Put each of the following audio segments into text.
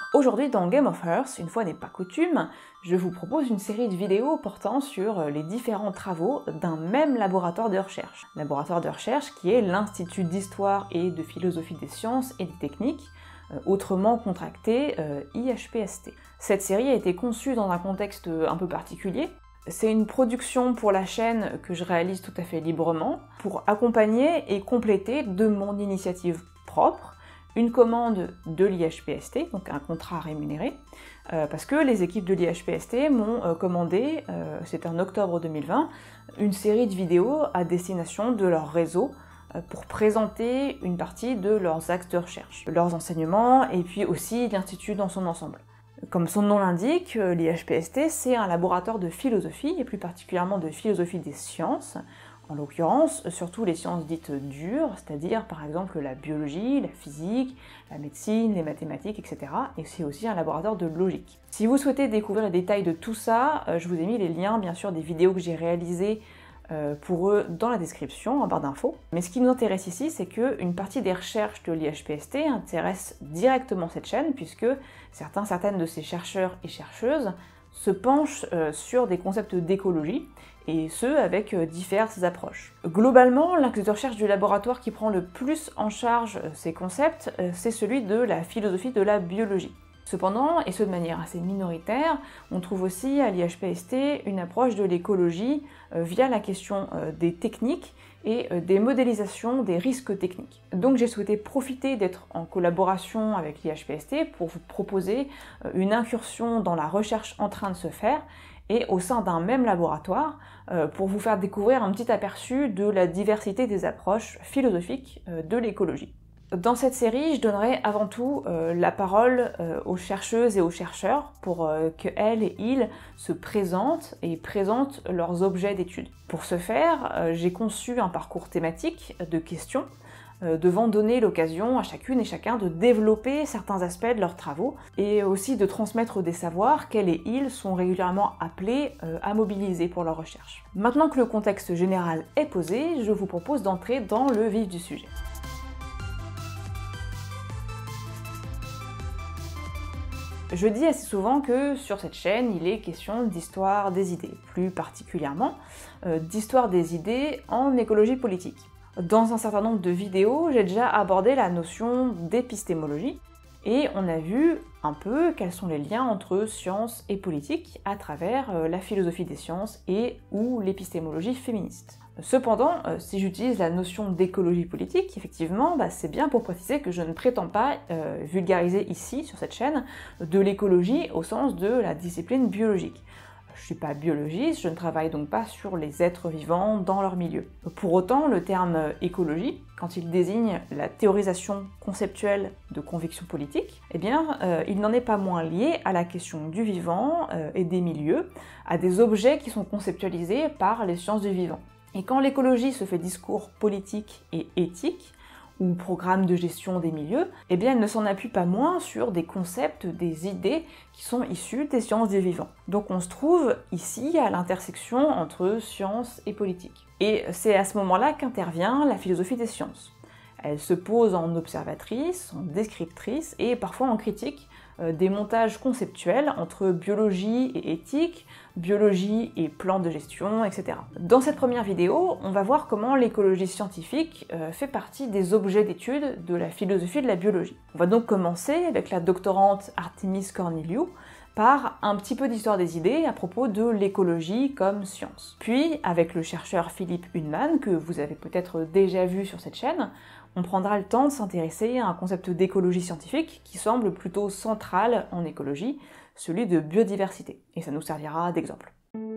Aujourd'hui dans Game of Earth, une fois n'est pas coutume, je vous propose une série de vidéos portant sur les différents travaux d'un même laboratoire de recherche. Laboratoire de recherche qui est l'Institut d'Histoire et de Philosophie des Sciences et des Techniques, autrement contracté IHPST. Cette série a été conçue dans un contexte un peu particulier. C'est une production pour la chaîne que je réalise tout à fait librement, pour accompagner et compléter de mon initiative propre une commande de l'IHPST, donc un contrat rémunéré, parce que les équipes de l'IHPST m'ont commandé, c'était en octobre 2020, une série de vidéos à destination de leur réseau pour présenter une partie de leurs axes de recherche, leurs enseignements et puis aussi l'Institut dans son ensemble. Comme son nom l'indique, l'IHPST c'est un laboratoire de philosophie, et plus particulièrement de philosophie des sciences, en l'occurrence surtout les sciences dites dures, c'est-à-dire par exemple la biologie, la physique, la médecine, les mathématiques, etc. Et c'est aussi un laboratoire de logique. Si vous souhaitez découvrir les détails de tout ça, je vous ai mis les liens bien sûr des vidéos que j'ai réalisées pour eux dans la description, en barre d'infos. Mais ce qui nous intéresse ici, c'est qu'une partie des recherches de l'IHPST intéresse directement cette chaîne, puisque certaines de ces chercheurs et chercheuses se penchent sur des concepts d'écologie, et ce avec diverses approches. Globalement, l'axe de recherche du laboratoire qui prend le plus en charge ces concepts, c'est celui de la philosophie de la biologie. Cependant, et ce de manière assez minoritaire, on trouve aussi à l'IHPST une approche de l'écologie via la question des techniques et des modélisations des risques techniques. Donc j'ai souhaité profiter d'être en collaboration avec l'IHPST pour vous proposer une incursion dans la recherche en train de se faire et au sein d'un même laboratoire pour vous faire découvrir un petit aperçu de la diversité des approches philosophiques de l'écologie. Dans cette série, je donnerai avant tout la parole aux chercheuses et aux chercheurs pour qu'elles et ils se présentent et présentent leurs objets d'étude. Pour ce faire, j'ai conçu un parcours thématique de questions devant donner l'occasion à chacune et chacun de développer certains aspects de leurs travaux et aussi de transmettre des savoirs qu'elles et ils sont régulièrement appelés à mobiliser pour leur recherche. Maintenant que le contexte général est posé, je vous propose d'entrer dans le vif du sujet. Je dis assez souvent que sur cette chaîne, il est question d'histoire des idées, plus particulièrement d'histoire des idées en écologie politique. Dans un certain nombre de vidéos, j'ai déjà abordé la notion d'épistémologie, et on a vu un peu quels sont les liens entre science et politique à travers la philosophie des sciences et ou l'épistémologie féministe. Cependant, si j'utilise la notion d'écologie politique, effectivement, c'est bien pour préciser que je ne prétends pas vulgariser ici, sur cette chaîne, de l'écologie au sens de la discipline biologique. Je ne suis pas biologiste, je ne travaille donc pas sur les êtres vivants dans leur milieu. Pour autant, le terme écologie, quand il désigne la théorisation conceptuelle de convictions politiques, eh bien, il n'en est pas moins lié à la question du vivant et des milieux, à des objets qui sont conceptualisés par les sciences du vivant. Et quand l'écologie se fait discours politique et éthique, ou programme de gestion des milieux, eh bien elle ne s'en appuie pas moins sur des concepts, des idées qui sont issus des sciences du vivant. Donc on se trouve ici à l'intersection entre science et politique. Et c'est à ce moment-là qu'intervient la philosophie des sciences. Elle se pose en observatrice, en descriptrice et parfois en critique des montages conceptuels entre biologie et éthique, biologie et plan de gestion, etc. Dans cette première vidéo, on va voir comment l'écologie scientifique fait partie des objets d'étude de la philosophie de la biologie. On va donc commencer avec la doctorante Artemis Corneliu par un petit peu d'histoire des idées à propos de l'écologie comme science. Puis, avec le chercheur Philippe Hunnemann, que vous avez peut-être déjà vu sur cette chaîne, on prendra le temps de s'intéresser à un concept d'écologie scientifique qui semble plutôt central en écologie, celui de biodiversité, et ça nous servira d'exemple.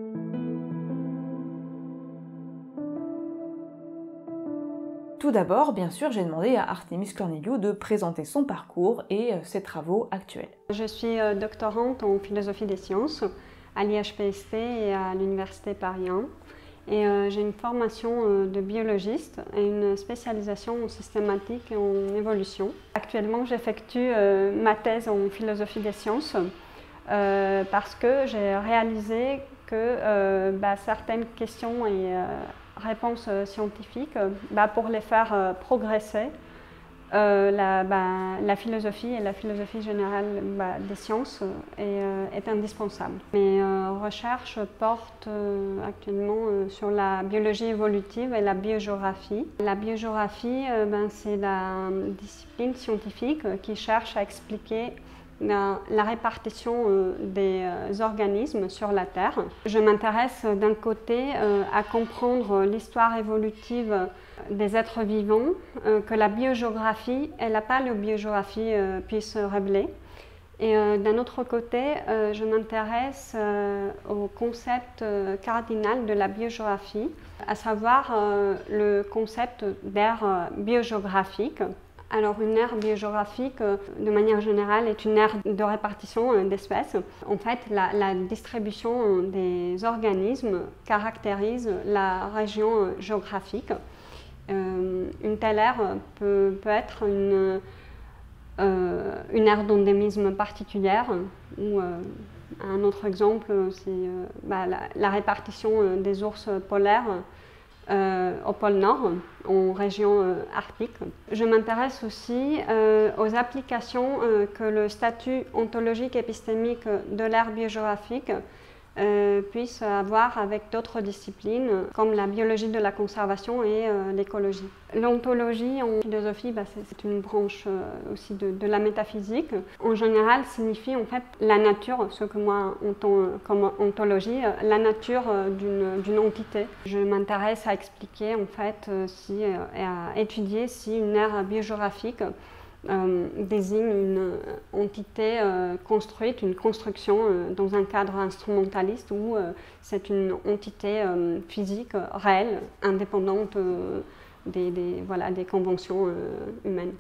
Tout d'abord, bien sûr, j'ai demandé à Artemis Corneliu de présenter son parcours et ses travaux actuels. Je suis doctorante en philosophie des sciences à l'IHPST et à l'Université Paris 1. Et j'ai une formation de biologiste et une spécialisation en systématique et en évolution. Actuellement, j'effectue ma thèse en philosophie des sciences parce que j'ai réalisé que certaines questions et réponses scientifiques, pour les faire progresser, la philosophie et la philosophie générale des sciences est indispensable. Mes recherches portent actuellement sur la biologie évolutive et la biogéographie. La biogéographie, c'est la discipline scientifique qui cherche à expliquer la répartition des organismes sur la Terre. Je m'intéresse d'un côté à comprendre l'histoire évolutive des êtres vivants que la biogéographie et la paléobiographie puissent révéler. Et d'un autre côté, je m'intéresse au concept cardinal de la biogéographie, à savoir le concept d'ère biogéographique. Alors une aire biogéographique, de manière générale, est une aire de répartition d'espèces. En fait, la distribution des organismes caractérise la région géographique. Une telle aire peut être une aire d'endémisme particulière, ou un autre exemple, c'est la répartition des ours polaires au pôle Nord, en région arctique. Je m'intéresse aussi aux applications que le statut ontologique épistémique de l'ère biogéographique puisse avoir avec d'autres disciplines comme la biologie de la conservation et l'écologie. L'ontologie en philosophie, c'est une branche aussi de la métaphysique. En général, signifie en fait la nature, ce que moi entends comme ontologie, la nature d'une entité. Je m'intéresse à expliquer en fait et à étudier si une aire biogéographique désigne une entité construite, une construction dans un cadre instrumentaliste ou c'est une entité physique réelle, indépendante des conventions humaines.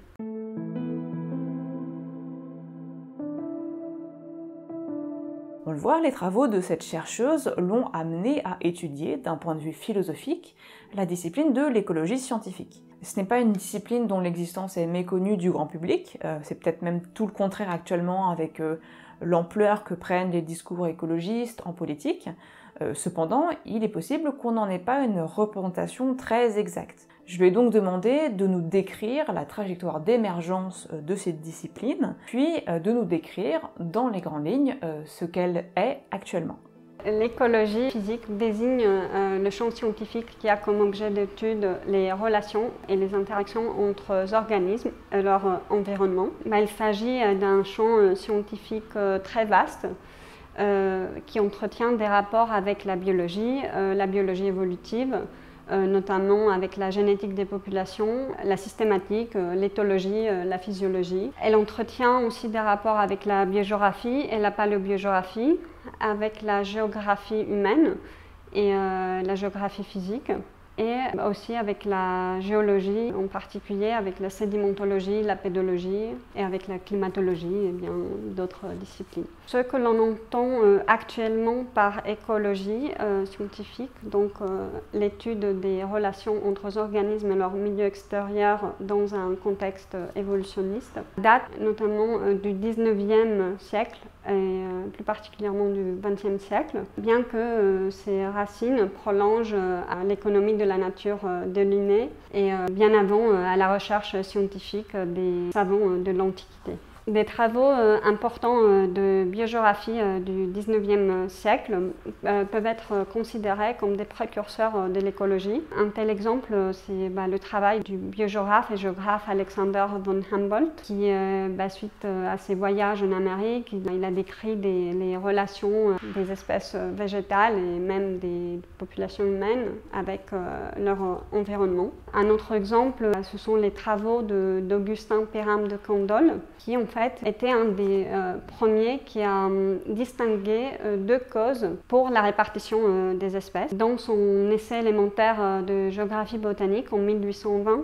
On le voit, les travaux de cette chercheuse l'ont amenée à étudier, d'un point de vue philosophique, la discipline de l'écologie scientifique. Ce n'est pas une discipline dont l'existence est méconnue du grand public, c'est peut-être même tout le contraire actuellement avec l'ampleur que prennent les discours écologistes en politique. Cependant, il est possible qu'on n'en ait pas une représentation très exacte. Je lui ai donc demandé de nous décrire la trajectoire d'émergence de cette discipline, puis de nous décrire dans les grandes lignes ce qu'elle est actuellement. L'écologie physique désigne le champ scientifique qui a comme objet d'étude les relations et les interactions entre organismes et leur environnement. Il s'agit d'un champ scientifique très vaste qui entretient des rapports avec la biologie évolutive, notamment avec la génétique des populations, la systématique, l'éthologie, la physiologie. Elle entretient aussi des rapports avec la biogéographie et la paléobiographie, avec la géographie humaine et la géographie physique, et aussi avec la géologie, en particulier avec la sédimentologie, la pédologie et avec la climatologie et bien d'autres disciplines. Ce que l'on entend actuellement par écologie scientifique, donc l'étude des relations entre organismes et leur milieu extérieur dans un contexte évolutionniste, date notamment du 19e siècle et plus particulièrement du 20e siècle, bien que ses racines prolongent à l'économie de la nature de Linné et bien avant à la recherche scientifique des savants de l'Antiquité. Des travaux importants de biogéographie du 19e siècle peuvent être considérés comme des précurseurs de l'écologie. Un tel exemple, c'est le travail du biogéographe et géographe Alexander von Humboldt, qui, suite à ses voyages en Amérique, il a décrit les relations des espèces végétales et même des populations humaines avec leur environnement. Un autre exemple, ce sont les travaux d'Augustin Pérame de Candolle, qui en fait était un des premiers qui a distingué deux causes pour la répartition des espèces. Dans son essai élémentaire de géographie botanique en 1820,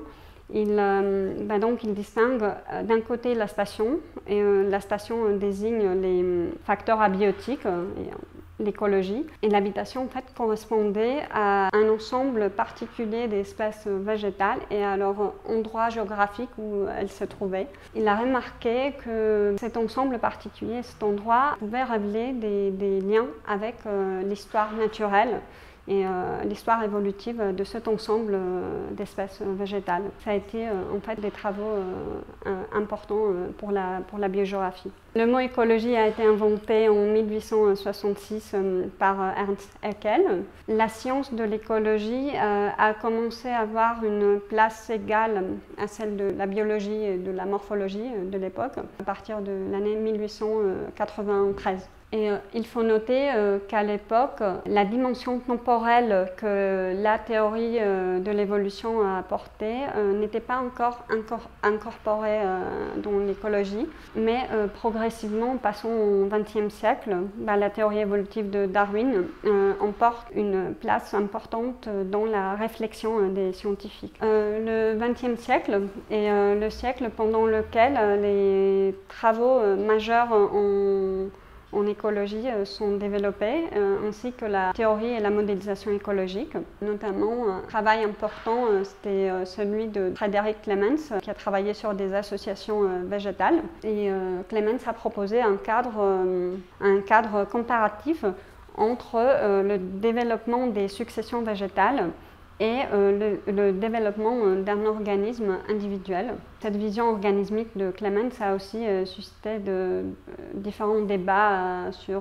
il distingue d'un côté la station, et la station désigne les facteurs abiotiques, l'écologie, et l'habitation en fait correspondait à un ensemble particulier d'espèces végétales et à leur endroit géographique où elles se trouvaient. Il a remarqué que cet ensemble particulier, cet endroit, pouvait révéler des liens avec l'histoire naturelle et l'histoire évolutive de cet ensemble d'espèces végétales. Ça a été en fait des travaux importants pour la biogéographie. Le mot écologie a été inventé en 1866 par Ernst Haeckel. La science de l'écologie a commencé à avoir une place égale à celle de la biologie et de la morphologie de l'époque, à partir de l'année 1893. Et il faut noter qu'à l'époque, la dimension temporelle que la théorie de l'évolution a apportée n'était pas encore incorporée dans l'écologie, mais progressivement, passons au XXe siècle, la théorie évolutive de Darwin emporte une place importante dans la réflexion des scientifiques. Le XXe siècle est le siècle pendant lequel les travaux majeurs en écologie sont développés, ainsi que la théorie et la modélisation écologique. Notamment, un travail important, c'était celui de Frederick Clements, qui a travaillé sur des associations végétales. Et Clements a proposé un cadre comparatif entre le développement des successions végétales et le développement d'un organisme individuel. Cette vision organismique de Clements a aussi suscité différents débats sur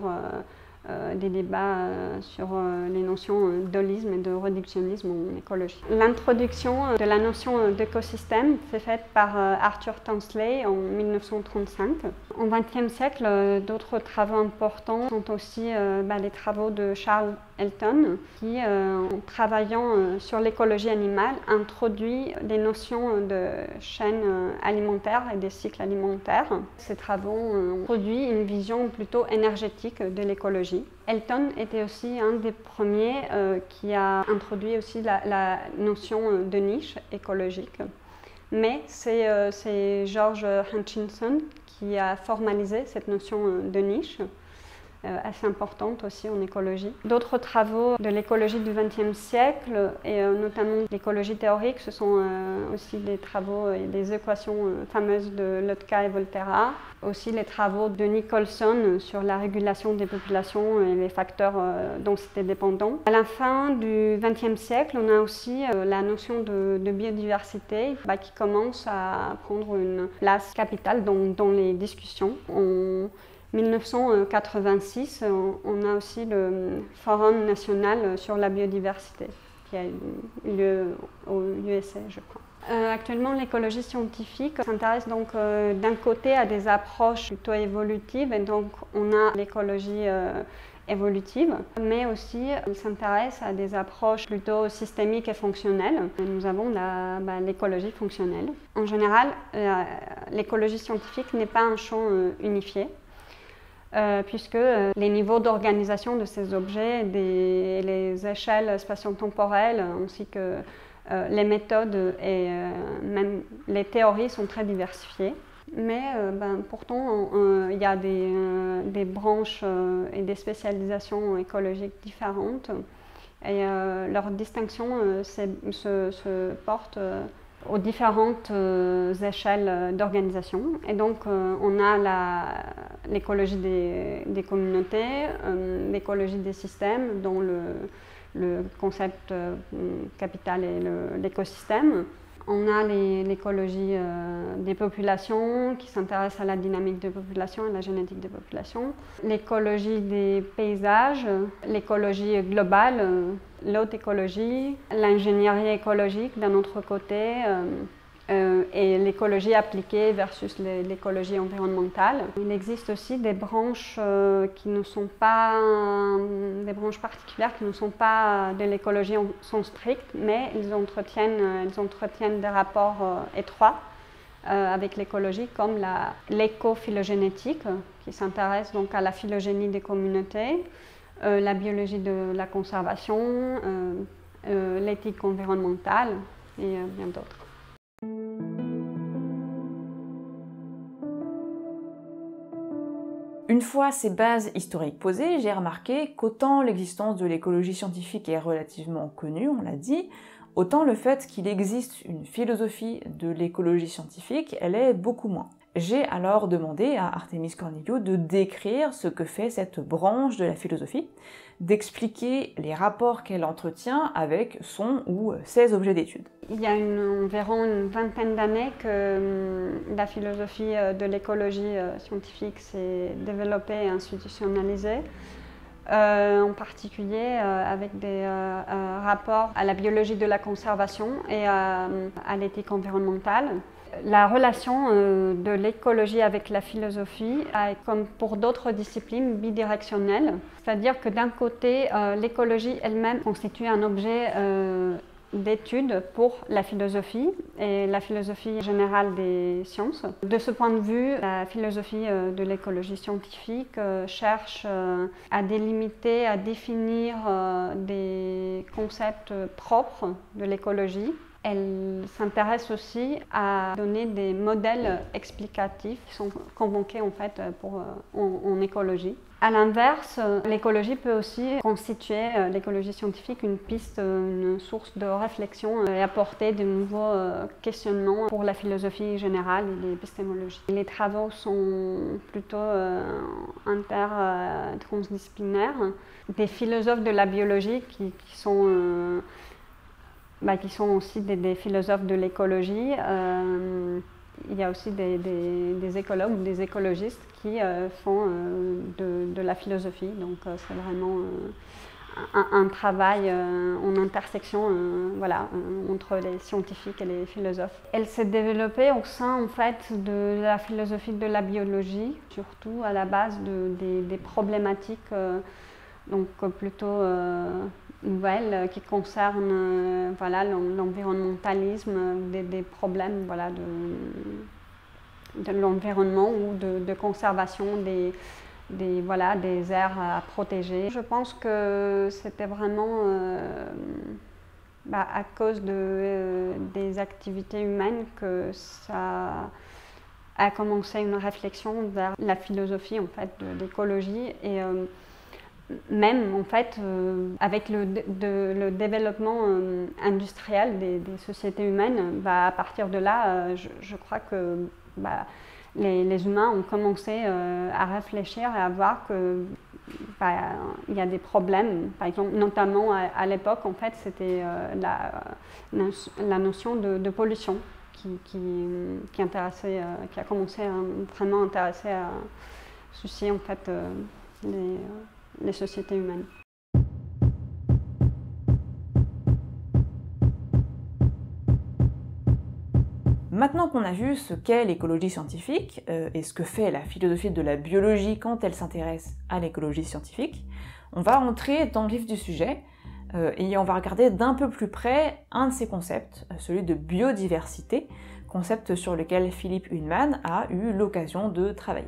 les notions d'holisme et de réductionnisme en écologie. L'introduction de la notion d'écosystème s'est faite par Arthur Tansley en 1935. Au XXe siècle, d'autres travaux importants sont aussi les travaux de Charles Elton, qui, en travaillant sur l'écologie animale, introduit des notions de chaîne alimentaire et des cycles alimentaires. Ces travaux ont introduit une vision plutôt énergétique de l'écologie. Elton était aussi un des premiers qui a introduit aussi la notion de niche écologique. Mais c'est George Hutchinson qui a formalisé cette notion de niche, assez importante aussi en écologie. D'autres travaux de l'écologie du XXe siècle, et notamment l'écologie théorique, ce sont aussi des travaux et des équations fameuses de Lotka et Volterra, aussi les travaux de Nicholson sur la régulation des populations et les facteurs densité dépendants. À la fin du XXe siècle, on a aussi la notion de biodiversité qui commence à prendre une place capitale dans les discussions. En 1986, on a aussi le Forum national sur la biodiversité qui a eu lieu aux USA, je crois. Actuellement, l'écologie scientifique s'intéresse donc d'un côté à des approches plutôt évolutives, et donc on a l'écologie évolutive, mais aussi il s'intéresse à des approches plutôt systémiques et fonctionnelles. Nous avons l'écologie fonctionnelle. En général, l'écologie scientifique n'est pas un champ unifié, puisque les niveaux d'organisation de ces objets, les échelles spatio-temporelles, ainsi que les méthodes et même les théories sont très diversifiées. Mais pourtant, il y a des branches et des spécialisations écologiques différentes, et leur distinction se porte aux différentes échelles d'organisation. Et donc, on a l'écologie des communautés, l'écologie des systèmes, dont le concept capital est l'écosystème. On a l'écologie des populations qui s'intéresse à la dynamique des populations et la génétique des populations. L'écologie des paysages, l'écologie globale, l'haute écologie, l'ingénierie écologique d'un autre côté, et l'écologie appliquée versus l'écologie environnementale. Il existe aussi des branches qui ne sont pas des branches particulières qui ne sont pas de l'écologie en sens strict, mais ils entretiennent des rapports étroits avec l'écologie, comme l'éco-phylogénétique, qui s'intéresse donc à la phylogénie des communautés, la biologie de la conservation, l'éthique environnementale et bien d'autres. Une fois ces bases historiques posées, j'ai remarqué qu'autant l'existence de l'écologie scientifique est relativement connue, on l'a dit, autant le fait qu'il existe une philosophie de l'écologie scientifique, elle est beaucoup moins. J'ai alors demandé à Artemis Corneliu de décrire ce que fait cette branche de la philosophie, d'expliquer les rapports qu'elle entretient avec son ou ses objets d'étude. Il y a environ une vingtaine d'années que la philosophie de l'écologie scientifique s'est développée et institutionnalisée, en particulier avec des rapports à la biologie de la conservation et à l'éthique environnementale. La relation de l'écologie avec la philosophie est, comme pour d'autres disciplines, bidirectionnelle. C'est-à-dire que d'un côté, l'écologie elle-même constitue un objet d'étude pour la philosophie et la philosophie générale des sciences. De ce point de vue, la philosophie de l'écologie scientifique cherche à délimiter, à définir des concepts propres de l'écologie. Elle s'intéresse aussi à donner des modèles explicatifs qui sont convoqués en fait en écologie. À l'inverse, l'écologie peut aussi constituer, l'écologie scientifique, une piste, une source de réflexion et apporter de nouveaux questionnements pour la philosophie générale et l'épistémologie. Les travaux sont plutôt intertransdisciplinaires. Des philosophes de la biologie qui sont aussi des philosophes de l'écologie. Il y a aussi des écologues ou des écologistes qui font de la philosophie. Donc c'est vraiment un travail en intersection entre les scientifiques et les philosophes. Elle s'est développée au sein en fait, de la philosophie de la biologie, surtout à la base des problématiques donc plutôt nouvelles qui concernent l'environnementalisme, des problèmes de l'environnement ou de conservation des aires à protéger. Je pense que c'était vraiment à cause des activités humaines que ça a commencé une réflexion vers la philosophie en fait, de l'écologie et même en fait avec le développement industriel des sociétés humaines, à partir de là, je crois que les humains ont commencé à réfléchir et à voir que il y a des problèmes. Par exemple, notamment à l'époque, en fait, c'était la notion de pollution qui a commencé à vraiment intéresser, à soucier en fait les sociétés humaines. Maintenant qu'on a vu ce qu'est l'écologie scientifique et ce que fait la philosophie de la biologie quand elle s'intéresse à l'écologie scientifique, on va entrer dans le vif du sujet et on va regarder d'un peu plus près un de ces concepts, celui de biodiversité, concept sur lequel Philippe Hunnemann a eu l'occasion de travailler.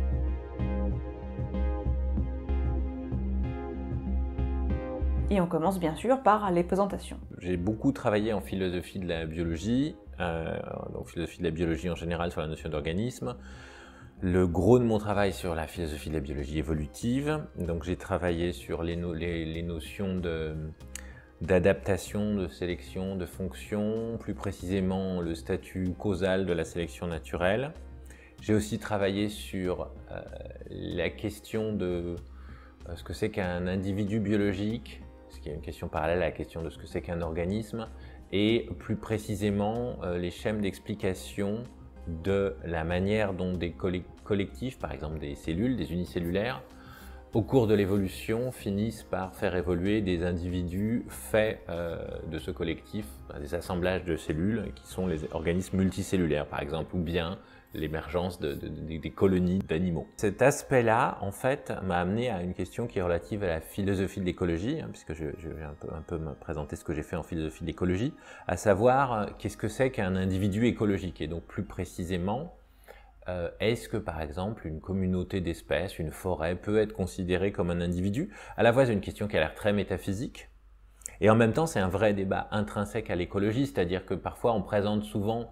Et on commence bien sûr par les présentations. J'ai beaucoup travaillé en philosophie de la biologie, donc philosophie de la biologie en général sur la notion d'organisme. Le gros de mon travail sur la philosophie de la biologie évolutive, donc j'ai travaillé sur les notions d'adaptation, de sélection, de fonction, plus précisément le statut causal de la sélection naturelle. J'ai aussi travaillé sur la question de ce que c'est qu'un individu biologique, ce qui est une question parallèle à la question de ce que c'est qu'un organisme, et plus précisément les schèmes d'explication de la manière dont des collectifs, par exemple des cellules, des unicellulaires, au cours de l'évolution finissent par faire évoluer des individus faits de ce collectif, des assemblages de cellules qui sont les organismes multicellulaires par exemple, ou bien l'émergence des colonies d'animaux. Cet aspect-là, en fait, m'a amené à une question qui est relative à la philosophie de l'écologie, puisque je vais un peu me présenter ce que j'ai fait en philosophie de l'écologie, à savoir qu'est-ce que c'est qu'un individu écologique, et donc plus précisément, est-ce que par exemple une communauté d'espèces, une forêt peut être considérée comme un individu? À la fois c'est une question qui a l'air très métaphysique, et en même temps c'est un vrai débat intrinsèque à l'écologie, c'est-à-dire que parfois on présente souvent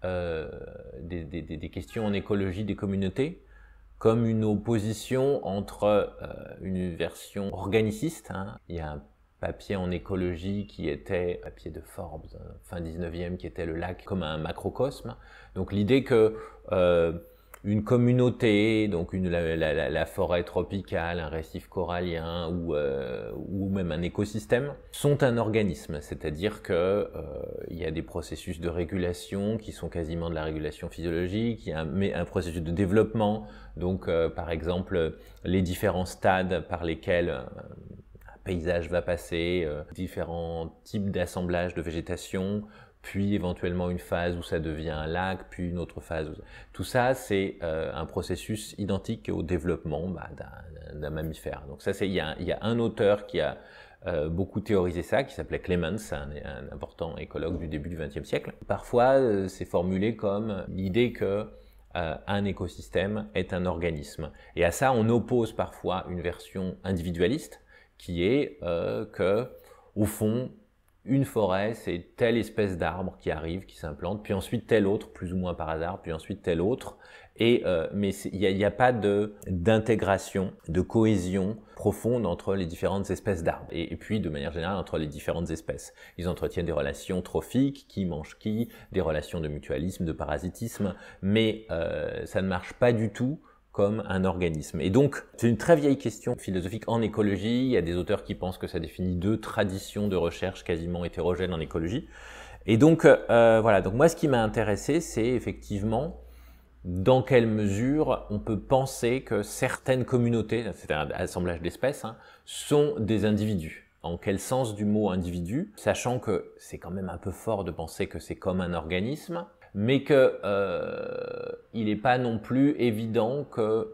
des questions en écologie des communautés comme une opposition entre une version organiciste. Il y a un papier en écologie qui était, papier de Forbes, fin 19e, qui était le lac comme un macrocosme. Donc l'idée que une communauté, donc la forêt tropicale, un récif corallien ou même un écosystème, sont un organisme, c'est-à-dire que il y a des processus de régulation qui sont quasiment de la régulation physiologique, il y a un processus de développement, donc par exemple les différents stades par lesquels un paysage va passer, différents types d'assemblage de végétation, puis éventuellement une phase où ça devient un lac, puis une autre phase. Tout ça, c'est un processus identique au développement d'un mammifère. Donc ça, il y a un auteur qui a beaucoup théorisé ça, qui s'appelait Clemens, un important écologue du début du XXe siècle. Parfois, c'est formulé comme l'idée que un écosystème est un organisme. Et à ça, on oppose parfois une version individualiste, qui est que, au fond, une forêt, c'est telle espèce d'arbre qui arrive, qui s'implante, puis ensuite tel autre, plus ou moins par hasard, puis ensuite tel autre. Mais il n'y a pas d'intégration, de cohésion profonde entre les différentes espèces d'arbres. Et puis, de manière générale, entre les différentes espèces. Ils entretiennent des relations trophiques, qui mange qui, des relations de mutualisme, de parasitisme, mais ça ne marche pas du tout comme un organisme. Et donc, c'est une très vieille question philosophique en écologie. Il y a des auteurs qui pensent que ça définit deux traditions de recherche quasiment hétérogènes en écologie. Et donc, voilà. Donc moi, ce qui m'a intéressé, c'est effectivement dans quelle mesure on peut penser que certaines communautés, c'est un assemblage d'espèces, sont des individus. En quel sens du mot individu, sachant que c'est quand même un peu fort de penser que c'est comme un organisme, mais que il n'est pas non plus évident que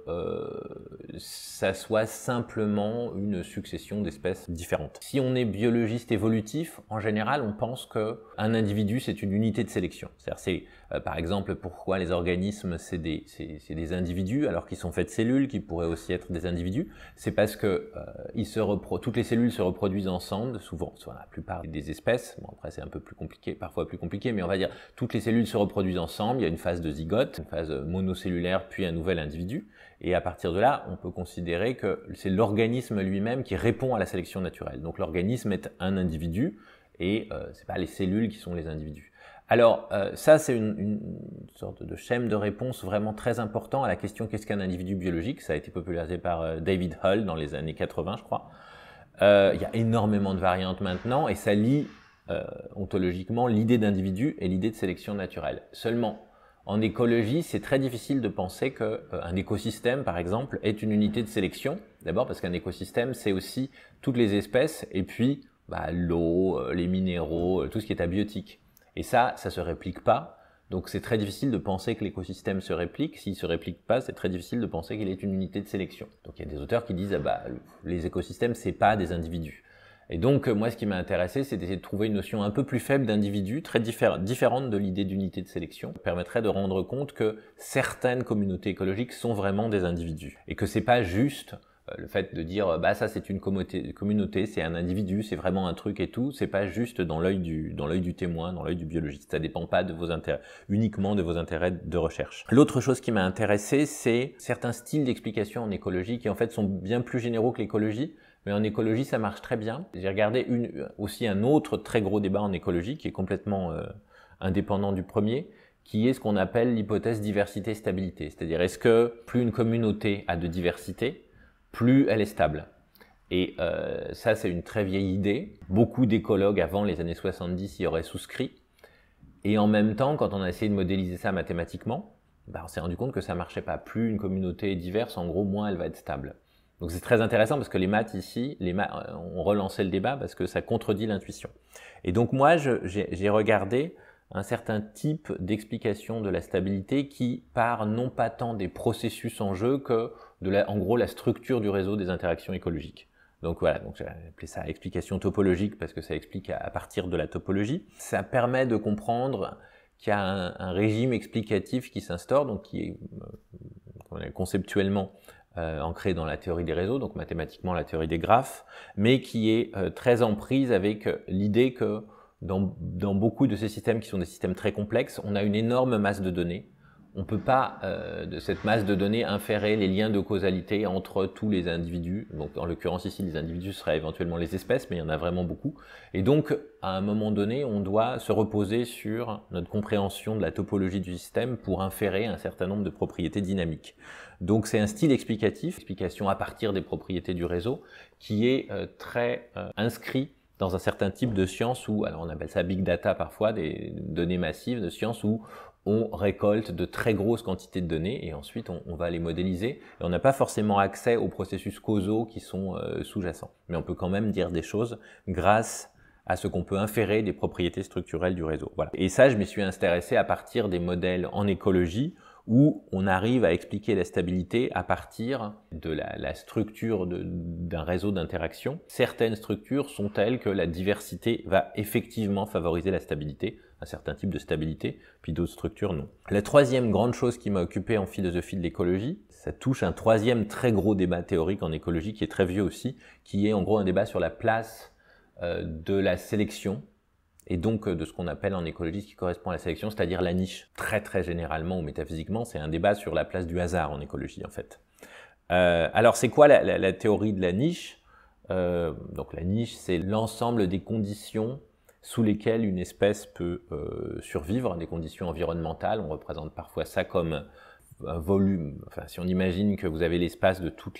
ça soit simplement une succession d'espèces différentes. Si on est biologiste évolutif, en général, on pense qu'un individu, c'est une unité de sélection. C'est-à-dire, par exemple, pourquoi les organismes, c'est des individus, alors qu'ils sont faits de cellules, qui pourraient aussi être des individus. C'est parce que toutes les cellules se reproduisent ensemble, souvent, sur la plupart des espèces. Bon, après, c'est un peu plus compliqué, parfois plus compliqué, mais on va dire, toutes les cellules se reproduisent ensemble, il y a une phase de zygote, une phase monocellulaire, puis un nouvel individu. Et à partir de là, on peut considérer que c'est l'organisme lui-même qui répond à la sélection naturelle. Donc l'organisme est un individu et c'est pas les cellules qui sont les individus. Alors ça, c'est une sorte de schème de réponse vraiment très important à la question qu'est-ce qu'un individu biologique. Ça a été popularisé par David Hull dans les années 80, je crois. Il y a énormément de variantes maintenant et ça lie ontologiquement l'idée d'individu et l'idée de sélection naturelle. Seulement, en écologie, c'est très difficile de penser qu'un écosystème, par exemple, est une unité de sélection. D'abord parce qu'un écosystème, c'est aussi toutes les espèces et puis l'eau, les minéraux, tout ce qui est abiotique. Et ça se réplique pas. Donc c'est très difficile de penser que l'écosystème se réplique. S'il se réplique pas, c'est très difficile de penser qu'il est une unité de sélection. Donc il y a des auteurs qui disent les écosystèmes, c'est pas des individus. Et donc, moi, ce qui m'a intéressé, c'est d'essayer de trouver une notion un peu plus faible d'individu, très différente de l'idée d'unité de sélection, qui permettrait de rendre compte que certaines communautés écologiques sont vraiment des individus. Et que c'est pas juste le fait de dire, ça c'est une communauté, c'est un individu, c'est vraiment un truc et tout, c'est pas juste dans l'œil du témoin, dans l'œil du biologiste. Ça dépend pas de vos intérêts, uniquement de vos intérêts de recherche. L'autre chose qui m'a intéressé, c'est certains styles d'explication en écologie qui en fait sont bien plus généraux que l'écologie. Mais en écologie, ça marche très bien. J'ai regardé aussi un autre très gros débat en écologie qui est complètement indépendant du premier, qui est ce qu'on appelle l'hypothèse diversité-stabilité. C'est-à-dire, est-ce que plus une communauté a de diversité, plus elle est stable? Et ça, c'est une très vieille idée. Beaucoup d'écologues avant les années 70 y auraient souscrit. Et en même temps, quand on a essayé de modéliser ça mathématiquement, on s'est rendu compte que ça marchait pas. Plus une communauté est diverse, en gros, moins elle va être stable. Donc c'est très intéressant parce que les maths ici, ont relancé le débat parce que ça contredit l'intuition. Et donc moi, j'ai regardé un certain type d'explication de la stabilité qui part non pas tant des processus en jeu que en gros la structure du réseau des interactions écologiques. Donc voilà, donc j'ai appelé ça explication topologique parce que ça explique à partir de la topologie. Ça permet de comprendre qu'il y a un régime explicatif qui s'instaure, donc qui est conceptuellement ancré dans la théorie des réseaux, donc mathématiquement la théorie des graphes, mais qui est très en prise avec l'idée que dans beaucoup de ces systèmes qui sont des systèmes très complexes, on a une énorme masse de données. on ne peut pas, de cette masse de données, inférer les liens de causalité entre tous les individus. Donc, en l'occurrence ici, les individus seraient éventuellement les espèces, mais il y en a vraiment beaucoup. Et donc, à un moment donné, on doit se reposer sur notre compréhension de la topologie du système pour inférer un certain nombre de propriétés dynamiques. Donc, c'est un style explicatif, explication à partir des propriétés du réseau, qui est très inscrit dans un certain type de science où, alors on appelle ça big data parfois, des données massives de science où on récolte de très grosses quantités de données et ensuite on va les modéliser. Et on n'a pas forcément accès aux processus causaux qui sont sous-jacents. Mais on peut quand même dire des choses grâce à ce qu'on peut inférer des propriétés structurelles du réseau. Voilà. Et ça, je m'y suis intéressé à partir des modèles en écologie où on arrive à expliquer la stabilité à partir de la structure d'un réseau d'interaction. Certaines structures sont telles que la diversité va effectivement favoriser la stabilité, un certain type de stabilité, puis d'autres structures non. La troisième grande chose qui m'a occupé en philosophie de l'écologie, ça touche un troisième très gros débat théorique en écologie qui est très vieux aussi, qui est en gros un débat sur la place de la sélection et donc de ce qu'on appelle en écologie ce qui correspond à la sélection, c'est-à-dire la niche. Très généralement ou métaphysiquement, c'est un débat sur la place du hasard en écologie en fait. Alors c'est quoi la théorie de la niche? Donc la niche, c'est l'ensemble des conditions sous lesquelles une espèce peut survivre, des conditions environnementales. On représente parfois ça comme un volume. Enfin, si on imagine que vous avez l'espace de tous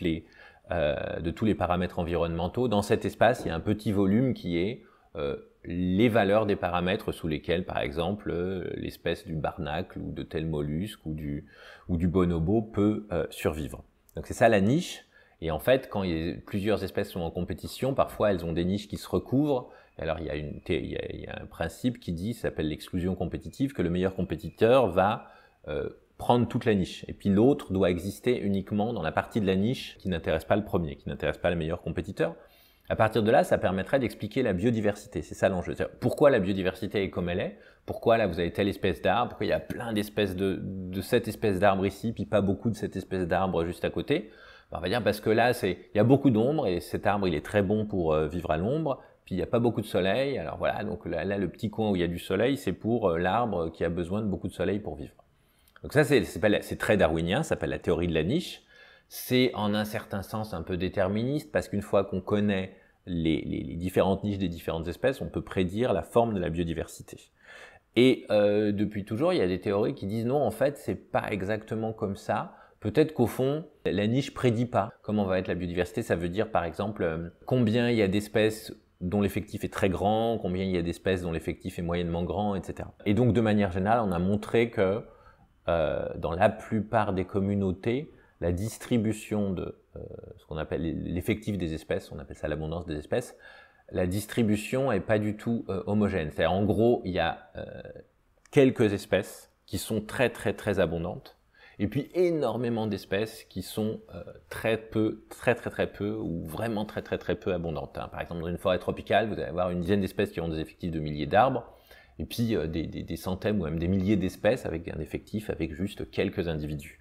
les paramètres environnementaux, dans cet espace, il y a un petit volume qui est les valeurs des paramètres sous lesquels, par exemple, l'espèce du barnacle ou de tel mollusque ou du bonobo peut survivre. Donc c'est ça la niche. Et en fait, quand plusieurs espèces sont en compétition, parfois elles ont des niches qui se recouvrent. Alors il y a un principe qui dit, ça s'appelle l'exclusion compétitive, que le meilleur compétiteur va prendre toute la niche. Et puis l'autre doit exister uniquement dans la partie de la niche qui n'intéresse pas le premier, qui n'intéresse pas le meilleur compétiteur. À partir de là, ça permettrait d'expliquer la biodiversité. C'est ça l'enjeu. Pourquoi la biodiversité est comme elle est? Pourquoi là vous avez telle espèce d'arbre? Pourquoi il y a plein d'espèces de cette espèce d'arbre ici, puis pas beaucoup de cette espèce d'arbre juste à côté? On va dire parce que là, il y a beaucoup d'ombre et cet arbre, il est très bon pour vivre à l'ombre. Puis il n'y a pas beaucoup de soleil. Alors voilà, donc là, le petit coin où il y a du soleil, c'est pour l'arbre qui a besoin de beaucoup de soleil pour vivre. Donc ça, c'est très darwinien, ça s'appelle la théorie de la niche. C'est en un certain sens un peu déterministe parce qu'une fois qu'on connaît les différentes niches des différentes espèces, on peut prédire la forme de la biodiversité. Et depuis toujours, il y a des théories qui disent non, en fait, c'est pas exactement comme ça. Peut-être qu'au fond, la niche prédit pas comment va être la biodiversité. Ça veut dire, par exemple, combien il y a d'espèces dont l'effectif est très grand, combien il y a d'espèces dont l'effectif est moyennement grand, etc. Et donc, de manière générale, on a montré que dans la plupart des communautés, la distribution de ce qu'on appelle l'effectif des espèces, on appelle ça l'abondance des espèces, la distribution est pas du tout homogène. C'est-à-dire, en gros, il y a quelques espèces qui sont très abondantes, et puis énormément d'espèces qui sont très peu ou vraiment très peu abondantes. Par exemple, dans une forêt tropicale, vous allez avoir une dizaine d'espèces qui ont des effectifs de milliers d'arbres, et puis des centaines ou même des milliers d'espèces avec un effectif avec juste quelques individus.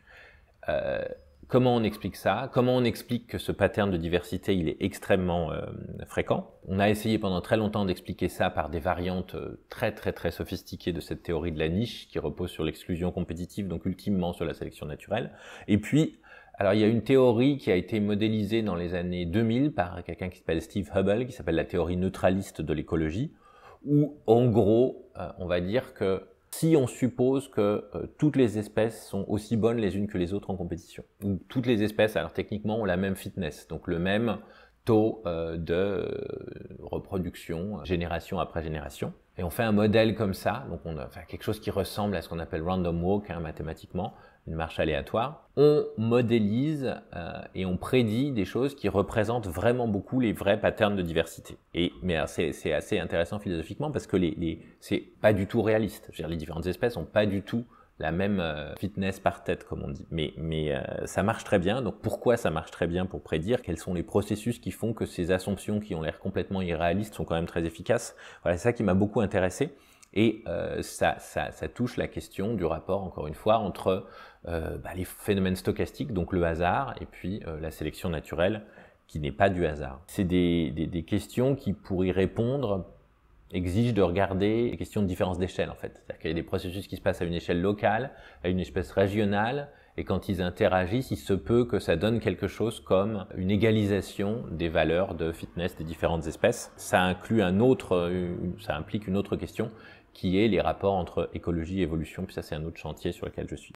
Comment on explique ça? Comment on explique que ce pattern de diversité, il est extrêmement fréquent? On a essayé pendant très longtemps d'expliquer ça par des variantes très sophistiquées de cette théorie de la niche qui repose sur l'exclusion compétitive, donc ultimement sur la sélection naturelle. Et puis, alors il y a une théorie qui a été modélisée dans les années 2000 par quelqu'un qui s'appelle Steve Hubble, qui s'appelle la théorie neutraliste de l'écologie, où en gros, on va dire que si on suppose que toutes les espèces sont aussi bonnes les unes que les autres en compétition, ou toutes les espèces, alors techniquement, ont la même fitness, donc le même taux de reproduction, génération après génération, et on fait un modèle comme ça, donc on a quelque chose qui ressemble à ce qu'on appelle random walk, mathématiquement, une marche aléatoire. On modélise et on prédit des choses qui représentent vraiment beaucoup les vrais patterns de diversité. Mais c'est assez intéressant philosophiquement parce que c'est pas du tout réaliste. Je veux dire, les différentes espèces ont pas du tout la même fitness par tête, comme on dit. Mais ça marche très bien. Donc pourquoi ça marche très bien pour prédire? Quels sont les processus qui font que ces assumptions qui ont l'air complètement irréalistes sont quand même très efficaces? Voilà, c'est ça qui m'a beaucoup intéressé. Et ça touche la question du rapport, encore une fois, entre les phénomènes stochastiques, donc le hasard, et puis la sélection naturelle, qui n'est pas du hasard. C'est des questions qui, pour y répondre, exige de regarder les questions de différence d'échelle en fait. C'est-à-dire qu'il y a des processus qui se passent à une échelle locale, à une espèce régionale, et quand ils interagissent, il se peut que ça donne quelque chose comme une égalisation des valeurs de fitness des différentes espèces. Ça implique une autre question qui est les rapports entre écologie et évolution, puis ça c'est un autre chantier sur lequel je suis.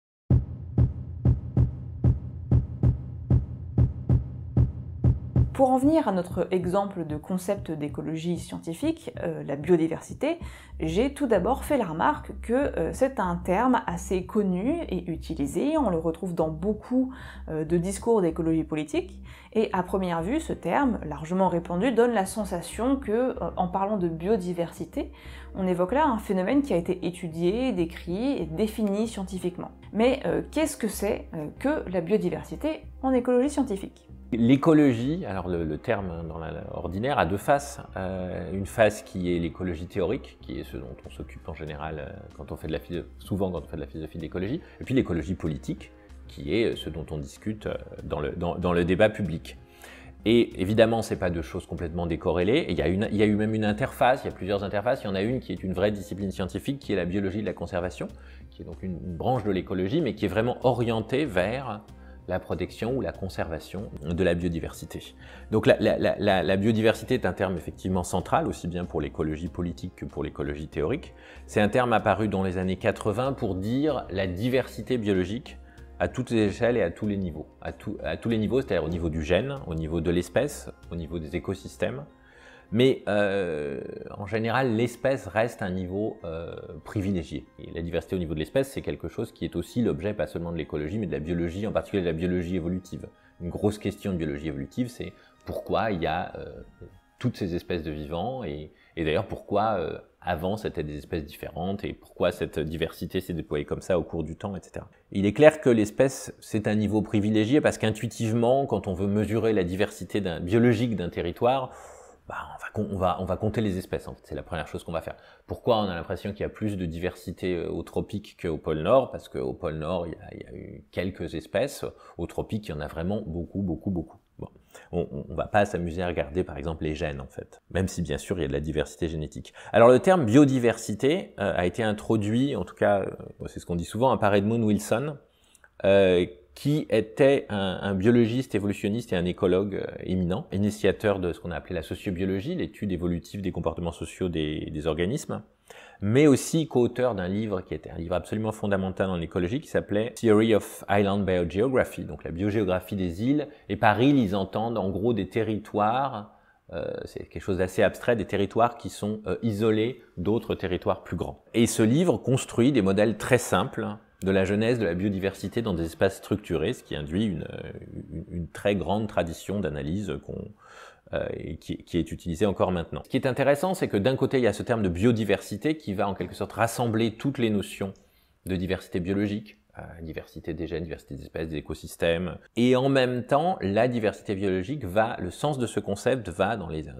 Pour en venir à notre exemple de concept d'écologie scientifique, la biodiversité, j'ai tout d'abord fait la remarque que c'est un terme assez connu et utilisé, on le retrouve dans beaucoup de discours d'écologie politique, et à première vue, ce terme, largement répandu, donne la sensation que, en parlant de biodiversité, on évoque là un phénomène qui a été étudié, décrit et défini scientifiquement. Mais qu'est-ce que c'est que la biodiversité en écologie scientifique ? L'écologie, alors le terme dans l'ordinaire a deux faces. Une face qui est l'écologie théorique, qui est ce dont on s'occupe en général souvent quand on fait de la philosophie de l'écologie, et puis l'écologie politique, qui est ce dont on discute dans le débat public. Et évidemment, ce n'est pas deux choses complètement décorrélées. Il y a eu même une interface, il y a plusieurs interfaces. Il y en a une qui est une vraie discipline scientifique, qui est la biologie de la conservation, qui est donc une branche de l'écologie, mais qui est vraiment orientée vers la protection ou la conservation de la biodiversité. Donc la biodiversité est un terme effectivement central, aussi bien pour l'écologie politique que pour l'écologie théorique. C'est un terme apparu dans les années 80 pour dire la diversité biologique à toutes les échelles et à tous les niveaux. À tous les niveaux, c'est-à-dire au niveau du gène, au niveau de l'espèce, au niveau des écosystèmes. Mais en général, l'espèce reste un niveau privilégié. Et la diversité au niveau de l'espèce, c'est quelque chose qui est aussi l'objet pas seulement de l'écologie, mais de la biologie, en particulier de la biologie évolutive. Une grosse question de biologie évolutive, c'est pourquoi il y a toutes ces espèces de vivants, et d'ailleurs pourquoi avant c'était des espèces différentes, et pourquoi cette diversité s'est déployée comme ça au cours du temps, etc. Il est clair que l'espèce, c'est un niveau privilégié, parce qu'intuitivement, quand on veut mesurer la diversité biologique d'un territoire, on va compter les espèces, en fait. C'est la première chose qu'on va faire. Pourquoi on a l'impression qu'il y a plus de diversité au tropique qu'au pôle Nord? Parce qu'au pôle Nord, il y a eu quelques espèces. Au tropique, il y en a vraiment beaucoup. Bon. On va pas s'amuser à regarder, par exemple, les gènes, en fait. Même si, bien sûr, il y a de la diversité génétique. Alors, le terme biodiversité a été introduit, en tout cas, c'est ce qu'on dit souvent, par Edmund Wilson, qui était un biologiste évolutionniste et un écologue éminent, initiateur de ce qu'on a appelé la sociobiologie, l'étude évolutive des comportements sociaux des organismes, mais aussi co-auteur d'un livre qui était un livre absolument fondamental en écologie qui s'appelait Theory of Island Biogeography, donc la biogéographie des îles. Et par îles, ils entendent en gros des territoires, c'est quelque chose d'assez abstrait, des territoires qui sont isolés d'autres territoires plus grands. Et ce livre construit des modèles très simples de la genèse de la biodiversité dans des espaces structurés, ce qui induit une très grande tradition d'analyse qui est utilisée encore maintenant. Ce qui est intéressant, c'est que d'un côté, il y a ce terme de biodiversité qui va en quelque sorte rassembler toutes les notions de diversité biologique, diversité des gènes, diversité des espèces, des écosystèmes, et en même temps, la diversité biologique le sens de ce concept va, dans les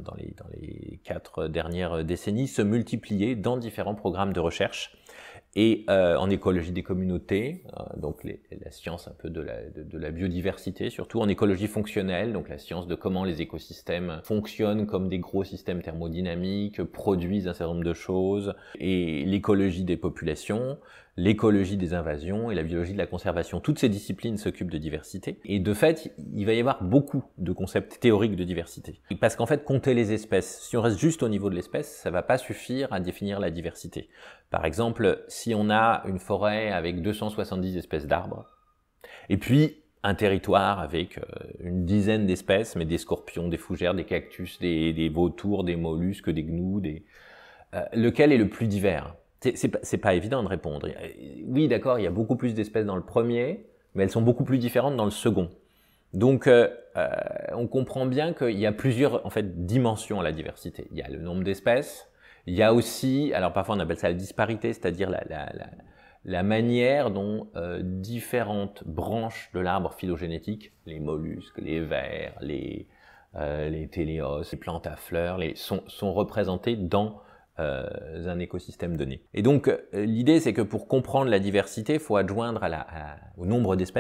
4 dernières décennies, se multiplier dans différents programmes de recherche. Et en écologie des communautés, donc la science un peu de la biodiversité, surtout en écologie fonctionnelle, donc la science de comment les écosystèmes fonctionnent comme des gros systèmes thermodynamiques, produisent un certain nombre de choses, et l'écologie des populations, l'écologie des invasions et la biologie de la conservation. Toutes ces disciplines s'occupent de diversité, et de fait, il va y avoir beaucoup de concepts théoriques de diversité. Parce qu'en fait, compter les espèces, si on reste juste au niveau de l'espèce, ça va pas suffire à définir la diversité. Par exemple, si on a une forêt avec 270 espèces d'arbres, et puis un territoire avec une dizaine d'espèces, mais des scorpions, des fougères, des cactus, des vautours, des mollusques, des gnous, lequel est le plus divers? C'est pas évident de répondre. Oui, d'accord, il y a beaucoup plus d'espèces dans le premier, mais elles sont beaucoup plus différentes dans le second. Donc, on comprend bien qu'il y a plusieurs dimensions à la diversité. Il y a le nombre d'espèces, il y a aussi, alors parfois on appelle ça la disparité, c'est-à-dire la manière dont différentes branches de l'arbre phylogénétique, les mollusques, les vers, les téléos, les plantes à fleurs, sont représentées dans un écosystème donné. Et donc l'idée c'est que pour comprendre la diversité, il faut adjoindre au nombre d'espèces,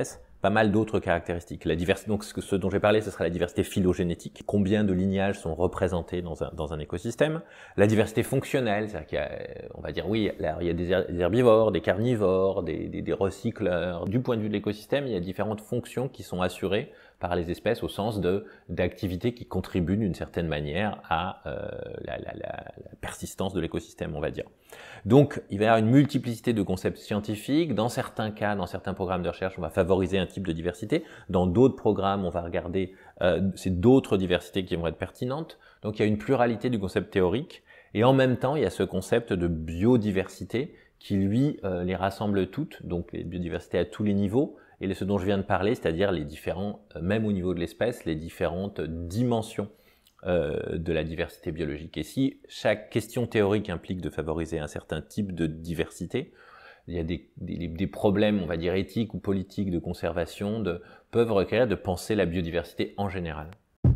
pas mal d'autres caractéristiques. La diversité, donc ce dont j'ai parlé, ce sera la diversité phylogénétique. Combien de lignages sont représentés dans un écosystème. La diversité fonctionnelle, c'est-à-dire qu'il y a, on va dire, oui, là, il y a des herbivores, des carnivores, des recycleurs. Du point de vue de l'écosystème, il y a différentes fonctions qui sont assurées par les espèces au sens d'activités qui contribuent d'une certaine manière à la persistance de l'écosystème, on va dire. Donc, il va y avoir une multiplicité de concepts scientifiques. Dans certains cas, dans certains programmes de recherche, on va favoriser un type de diversité. Dans d'autres programmes, on va regarder c'est d'autres diversités qui vont être pertinentes. Donc, il y a une pluralité du concept théorique. Et en même temps, il y a ce concept de biodiversité qui, lui, les rassemble toutes. Donc, les biodiversités à tous les niveaux. Et ce dont je viens de parler, c'est-à-dire les différents, même au niveau de l'espèce, les différentes dimensions de la diversité biologique. Et si chaque question théorique implique de favoriser un certain type de diversité, il y a des problèmes, on va dire, éthiques ou politiques de conservation peuvent requérir de penser la biodiversité en général.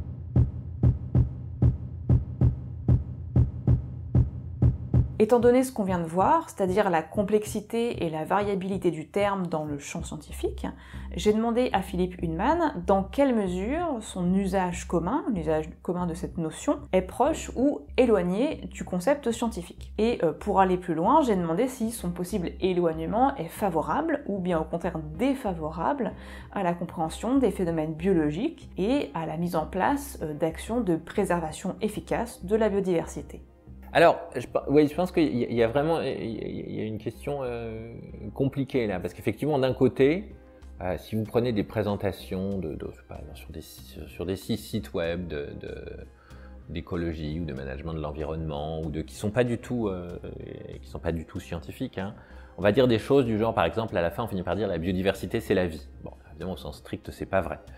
Étant donné ce qu'on vient de voir, c'est-à-dire la complexité et la variabilité du terme dans le champ scientifique, j'ai demandé à Philippe Hunnemann dans quelle mesure son l'usage commun de cette notion, est proche ou éloigné du concept scientifique. Et pour aller plus loin, j'ai demandé si son possible éloignement est favorable ou bien au contraire défavorable à la compréhension des phénomènes biologiques et à la mise en place d'actions de préservation efficace de la biodiversité. Alors, je pense qu'il y a vraiment une question compliquée là, parce qu'effectivement, d'un côté, si vous prenez des présentations sur des sites web d'écologie ou de management de l'environnement ou qui sont pas du tout scientifiques, hein, on va dire des choses du genre, par exemple, à la fin, on finit par dire la biodiversité, c'est la vie. Bon, évidemment, au sens strict, c'est pas vrai.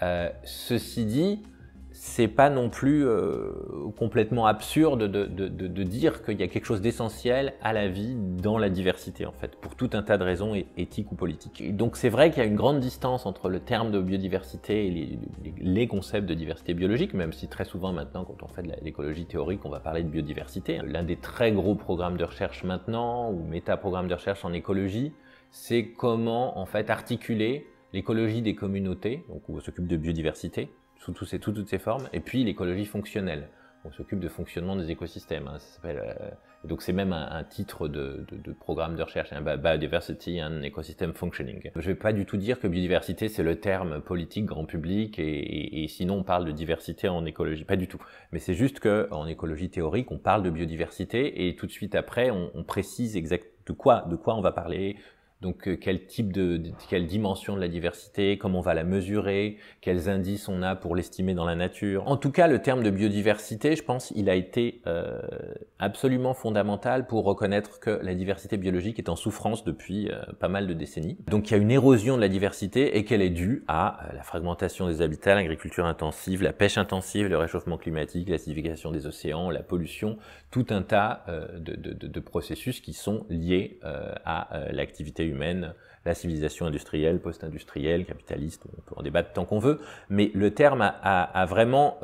Ceci dit, c'est pas non plus complètement absurde de dire qu'il y a quelque chose d'essentiel à la vie dans la diversité, en fait, pour tout un tas de raisons éthiques ou politiques. Et donc c'est vrai qu'il y a une grande distance entre le terme de biodiversité et les concepts de diversité biologique, même si très souvent maintenant, quand on fait de l'écologie théorique, on va parler de biodiversité. L'un des très gros programmes de recherche maintenant, ou méta-programmes de recherche en écologie, c'est comment, en fait, articuler l'écologie des communautés, donc où on s'occupe de biodiversité, sous toutes ces formes, et puis l'écologie fonctionnelle. On s'occupe de fonctionnement des écosystèmes. Hein, ça s'appelle, donc c'est même un titre de programme de recherche, hein, Biodiversity and Ecosystem Functioning. Je ne vais pas du tout dire que biodiversité c'est le terme politique grand public et sinon on parle de diversité en écologie, pas du tout. Mais c'est juste qu'en écologie théorique on parle de biodiversité et tout de suite après on précise exactement de quoi on va parler. Donc quelle dimension de la diversité, comment on va la mesurer, quels indices on a pour l'estimer dans la nature. En tout cas, le terme de biodiversité, je pense, il a été absolument fondamental pour reconnaître que la diversité biologique est en souffrance depuis pas mal de décennies. Donc il y a une érosion de la diversité et qu'elle est due à la fragmentation des habitats, l'agriculture intensive, la pêche intensive, le réchauffement climatique, l'acidification des océans, la pollution, tout un tas de processus qui sont liés à l'activité humaine, la civilisation industrielle, post-industrielle, capitaliste, on peut en débattre tant qu'on veut, mais le terme a vraiment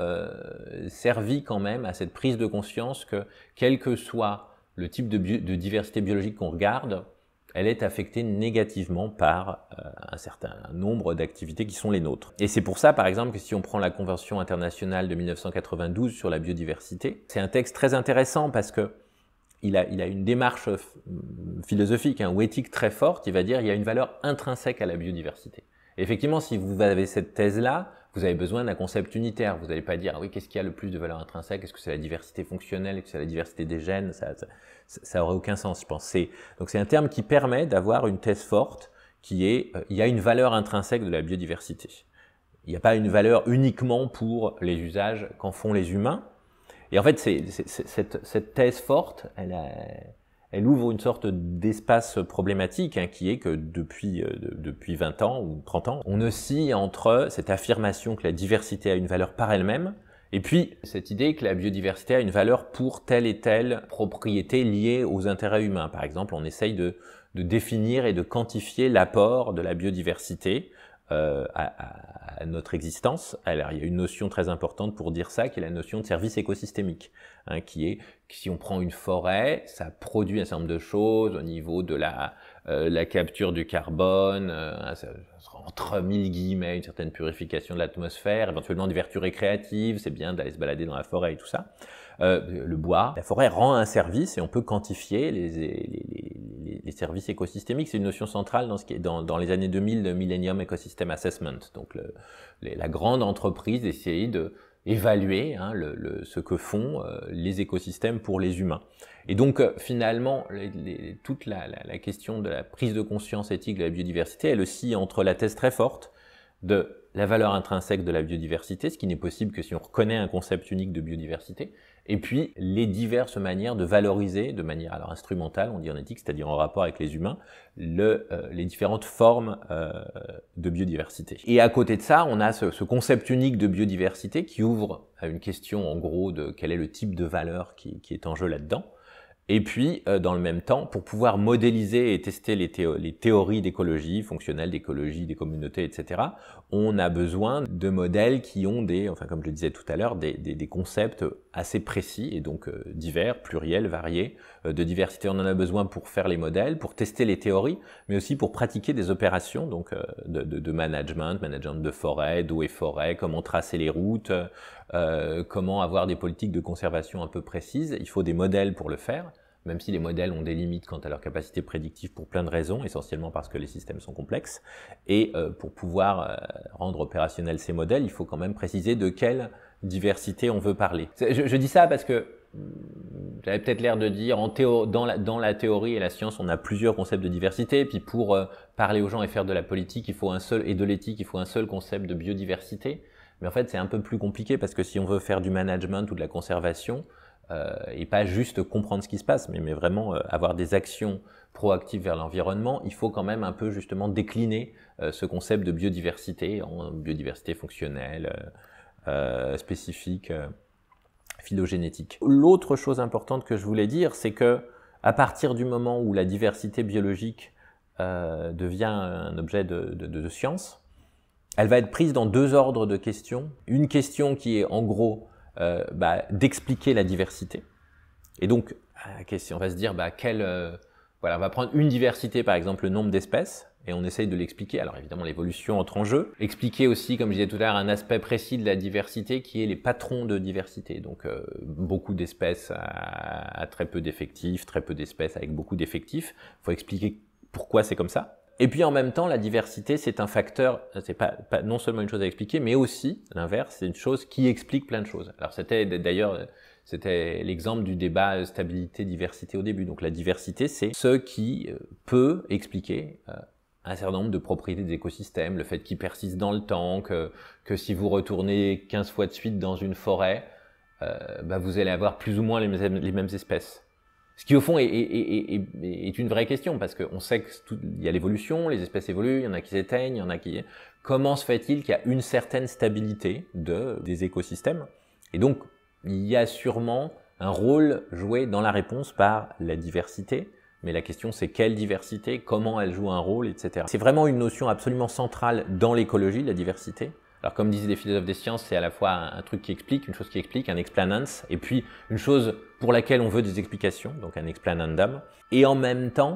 servi quand même à cette prise de conscience que, quel que soit le type de diversité biologique qu'on regarde, elle est affectée négativement par un certain nombre d'activités qui sont les nôtres. Et c'est pour ça, par exemple, que si on prend la Convention internationale de 1992 sur la biodiversité, c'est un texte très intéressant parce que il a une démarche philosophique ou éthique très forte. Il va dire qu'il y a une valeur intrinsèque à la biodiversité. Et effectivement, si vous avez cette thèse-là, vous avez besoin d'un concept unitaire. Vous n'allez pas dire, oui, qu'est-ce qu'il y a le plus de valeur intrinsèque? Est-ce que c'est la diversité fonctionnelle? Est-ce que c'est la diversité des gènes? Ça aurait aucun sens, je pense. Donc c'est un terme qui permet d'avoir une thèse forte qui est, il y a une valeur intrinsèque de la biodiversité. Il n'y a pas une valeur uniquement pour les usages qu'en font les humains. Et en fait, cette thèse forte, elle ouvre une sorte d'espace problématique qui est que depuis 20 ans ou 30 ans, on oscille entre cette affirmation que la diversité a une valeur par elle-même et puis cette idée que la biodiversité a une valeur pour telle et telle propriété liée aux intérêts humains. Par exemple, on essaye de définir et de quantifier l'apport de la biodiversité à notre existence. Alors, il y a une notion très importante pour dire ça, qui est la notion de service écosystémique, hein, qui est que si on prend une forêt, ça produit un certain nombre de choses au niveau de la capture du carbone, entre 1000 guillemets, une certaine purification de l'atmosphère, éventuellement des vertus récréatives, c'est bien d'aller se balader dans la forêt et tout ça. Le bois, la forêt rend un service et on peut quantifier les services écosystémiques. C'est une notion centrale dans les années 2000, le Millennium Ecosystem Assessment. Donc la grande entreprise d'essayer d'évaluer ce que font les écosystèmes pour les humains. Et donc finalement, toute la question de la prise de conscience éthique de la biodiversité, elle oscille entre la thèse très forte de la valeur intrinsèque de la biodiversité, ce qui n'est possible que si on reconnaît un concept unique de biodiversité, et puis les diverses manières de valoriser, de manière alors instrumentale, on dit en éthique, c'est-à-dire en rapport avec les humains, les différentes formes de biodiversité. Et à côté de ça, on a ce concept unique de biodiversité qui ouvre à une question en gros de quel est le type de valeur qui est en jeu là-dedans. Et puis, dans le même temps, pour pouvoir modéliser et tester les théories d'écologie, fonctionnelles d'écologie, des communautés, etc., on a besoin de modèles qui ont comme je le disais tout à l'heure, des concepts assez précis et donc divers, pluriels, variés, de diversité. On en a besoin pour faire les modèles, pour tester les théories, mais aussi pour pratiquer des opérations donc de management de forêt, d'eau et forêt, comment tracer les routes, comment avoir des politiques de conservation un peu précises. Il faut des modèles pour le faire, même si les modèles ont des limites quant à leur capacité prédictive pour plein de raisons, essentiellement parce que les systèmes sont complexes. Et pour pouvoir rendre opérationnels ces modèles, il faut quand même préciser de quelle diversité on veut parler. Je dis ça parce que j'avais peut-être l'air de dire, dans la théorie et la science, on a plusieurs concepts de diversité, puis pour parler aux gens et faire de la politique, et de l'éthique, il faut un seul concept de biodiversité. Mais en fait, c'est un peu plus compliqué parce que si on veut faire du management ou de la conservation, et pas juste comprendre ce qui se passe, mais vraiment avoir des actions proactives vers l'environnement, il faut quand même un peu justement décliner ce concept de biodiversité en biodiversité fonctionnelle, spécifique, phylogénétique. L'autre chose importante que je voulais dire, c'est que à partir du moment où la diversité biologique devient un objet de science, elle va être prise dans deux ordres de questions. Une question qui est en gros d'expliquer la diversité. Et donc, la question, on va se dire, on va prendre une diversité, par exemple le nombre d'espèces, et on essaye de l'expliquer. Alors évidemment, l'évolution entre en jeu. Expliquer aussi, comme je disais tout à l'heure, un aspect précis de la diversité qui est les patrons de diversité. Donc beaucoup d'espèces à très peu d'effectifs, très peu d'espèces avec beaucoup d'effectifs. Il faut expliquer pourquoi c'est comme ça. Et puis en même temps, la diversité, c'est un facteur, c'est pas non seulement une chose à expliquer, mais aussi, l'inverse, c'est une chose qui explique plein de choses. Alors c'était l'exemple du débat stabilité-diversité au début. Donc la diversité, c'est ce qui peut expliquer un certain nombre de propriétés des écosystèmes, le fait qu'ils persistent dans le temps, que si vous retournez 15 fois de suite dans une forêt, vous allez avoir plus ou moins les mêmes espèces. Ce qui, au fond, est une vraie question, parce qu'on sait qu'il y a l'évolution, les espèces évoluent, il y en a qui s'éteignent, il y en a qui... Comment se fait-il qu'il y a une certaine stabilité des écosystèmes? Et donc, il y a sûrement un rôle joué dans la réponse par la diversité, mais la question c'est quelle diversité, comment elle joue un rôle, etc. C'est vraiment une notion absolument centrale dans l'écologie, la diversité. Alors comme disaient les philosophes des sciences, c'est à la fois un truc qui explique, une chose qui explique, un explanans, et puis une chose pour laquelle on veut des explications, donc un explanandum. Et en même temps,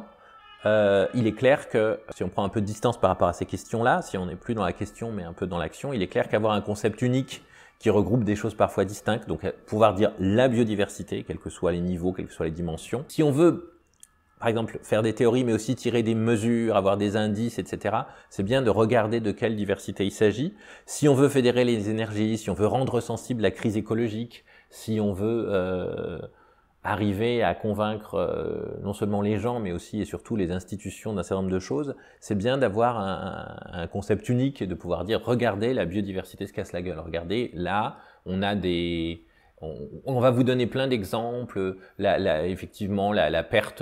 il est clair que, si on prend un peu de distance par rapport à ces questions-là, si on n'est plus dans la question mais un peu dans l'action, il est clair qu'avoir un concept unique qui regroupe des choses parfois distinctes, donc pouvoir dire la biodiversité, quels que soient les niveaux, quelles que soient les dimensions, si on veut par exemple, faire des théories, mais aussi tirer des mesures, avoir des indices, etc. C'est bien de regarder de quelle diversité il s'agit. Si on veut fédérer les énergies, si on veut rendre sensible la crise écologique, si on veut arriver à convaincre non seulement les gens, mais aussi et surtout les institutions d'un certain nombre de choses, c'est bien d'avoir un concept unique et de pouvoir dire « Regardez, la biodiversité se casse la gueule. Regardez, là, on a des... » On va vous donner plein d'exemples, effectivement la perte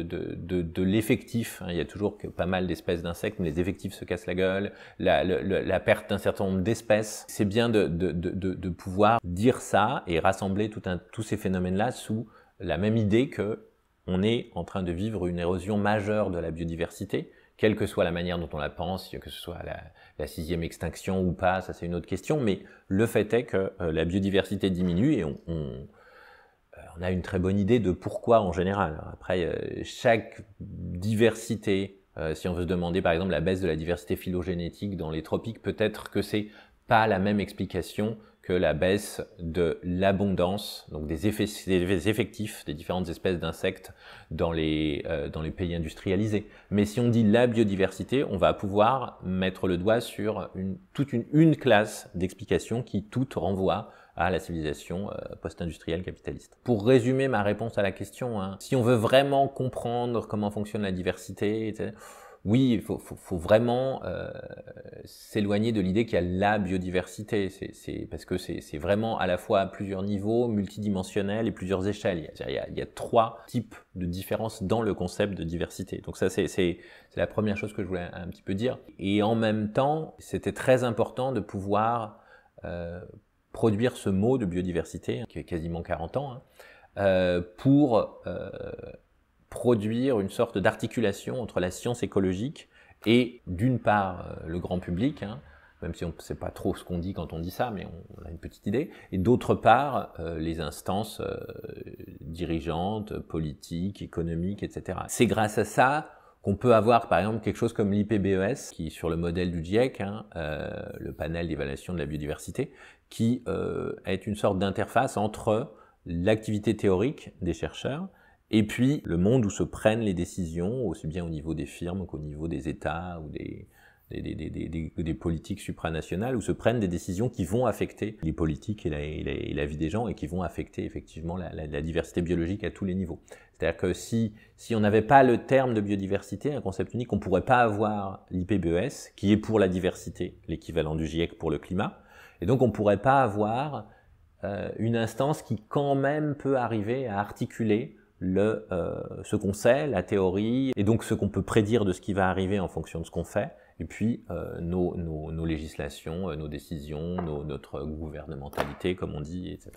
de l'effectif, hein, il y a toujours pas mal d'espèces d'insectes, mais les effectifs se cassent la gueule, la perte d'un certain nombre d'espèces. C'est bien de pouvoir dire ça et rassembler tous ces phénomènes-là sous la même idée que on est en train de vivre une érosion majeure de la biodiversité quelle que soit la manière dont on la pense, que ce soit la sixième extinction ou pas, ça c'est une autre question, mais le fait est que la biodiversité diminue et on a une très bonne idée de pourquoi en général. Après, chaque diversité, si on veut se demander par exemple la baisse de la diversité phylogénétique dans les tropiques, peut-être que c'est pas la même explication que la baisse de l'abondance, donc des effectifs des différentes espèces d'insectes dans les pays industrialisés. Mais si on dit la biodiversité, on va pouvoir mettre le doigt sur toute une classe d'explications qui toutes renvoient à la civilisation post-industrielle capitaliste. Pour résumer ma réponse à la question, si on veut vraiment comprendre comment fonctionne la diversité, etc., oui, il faut vraiment s'éloigner de l'idée qu'il y a la biodiversité, parce que c'est vraiment à la fois à plusieurs niveaux, multidimensionnel et plusieurs échelles. Il y a 3 types de différences dans le concept de diversité. Donc ça, c'est la première chose que je voulais un petit peu dire. Et en même temps, c'était très important de pouvoir produire ce mot de biodiversité, qui a quasiment 40 ans, pour produire une sorte d'articulation entre la science écologique et d'une part le grand public, même si on ne sait pas trop ce qu'on dit quand on dit ça, mais on a une petite idée, et d'autre part les instances dirigeantes, politiques, économiques, etc. C'est grâce à ça qu'on peut avoir par exemple quelque chose comme l'IPBES, qui sur le modèle du GIEC, le panel d'évaluation de la biodiversité, qui est une sorte d'interface entre l'activité théorique des chercheurs et puis le monde où se prennent les décisions, aussi bien au niveau des firmes qu'au niveau des États ou des politiques supranationales, où se prennent des décisions qui vont affecter les politiques et la vie des gens et qui vont affecter effectivement la diversité biologique à tous les niveaux. C'est-à-dire que si on n'avait pas le terme de biodiversité, un concept unique, on ne pourrait pas avoir l'IPBES, qui est pour la diversité, l'équivalent du GIEC pour le climat, et donc on ne pourrait pas avoir une instance qui quand même peut arriver à articuler ce qu'on sait, la théorie, et donc ce qu'on peut prédire de ce qui va arriver en fonction de ce qu'on fait, et puis nos législations, nos décisions, notre gouvernementalité, comme on dit, etc.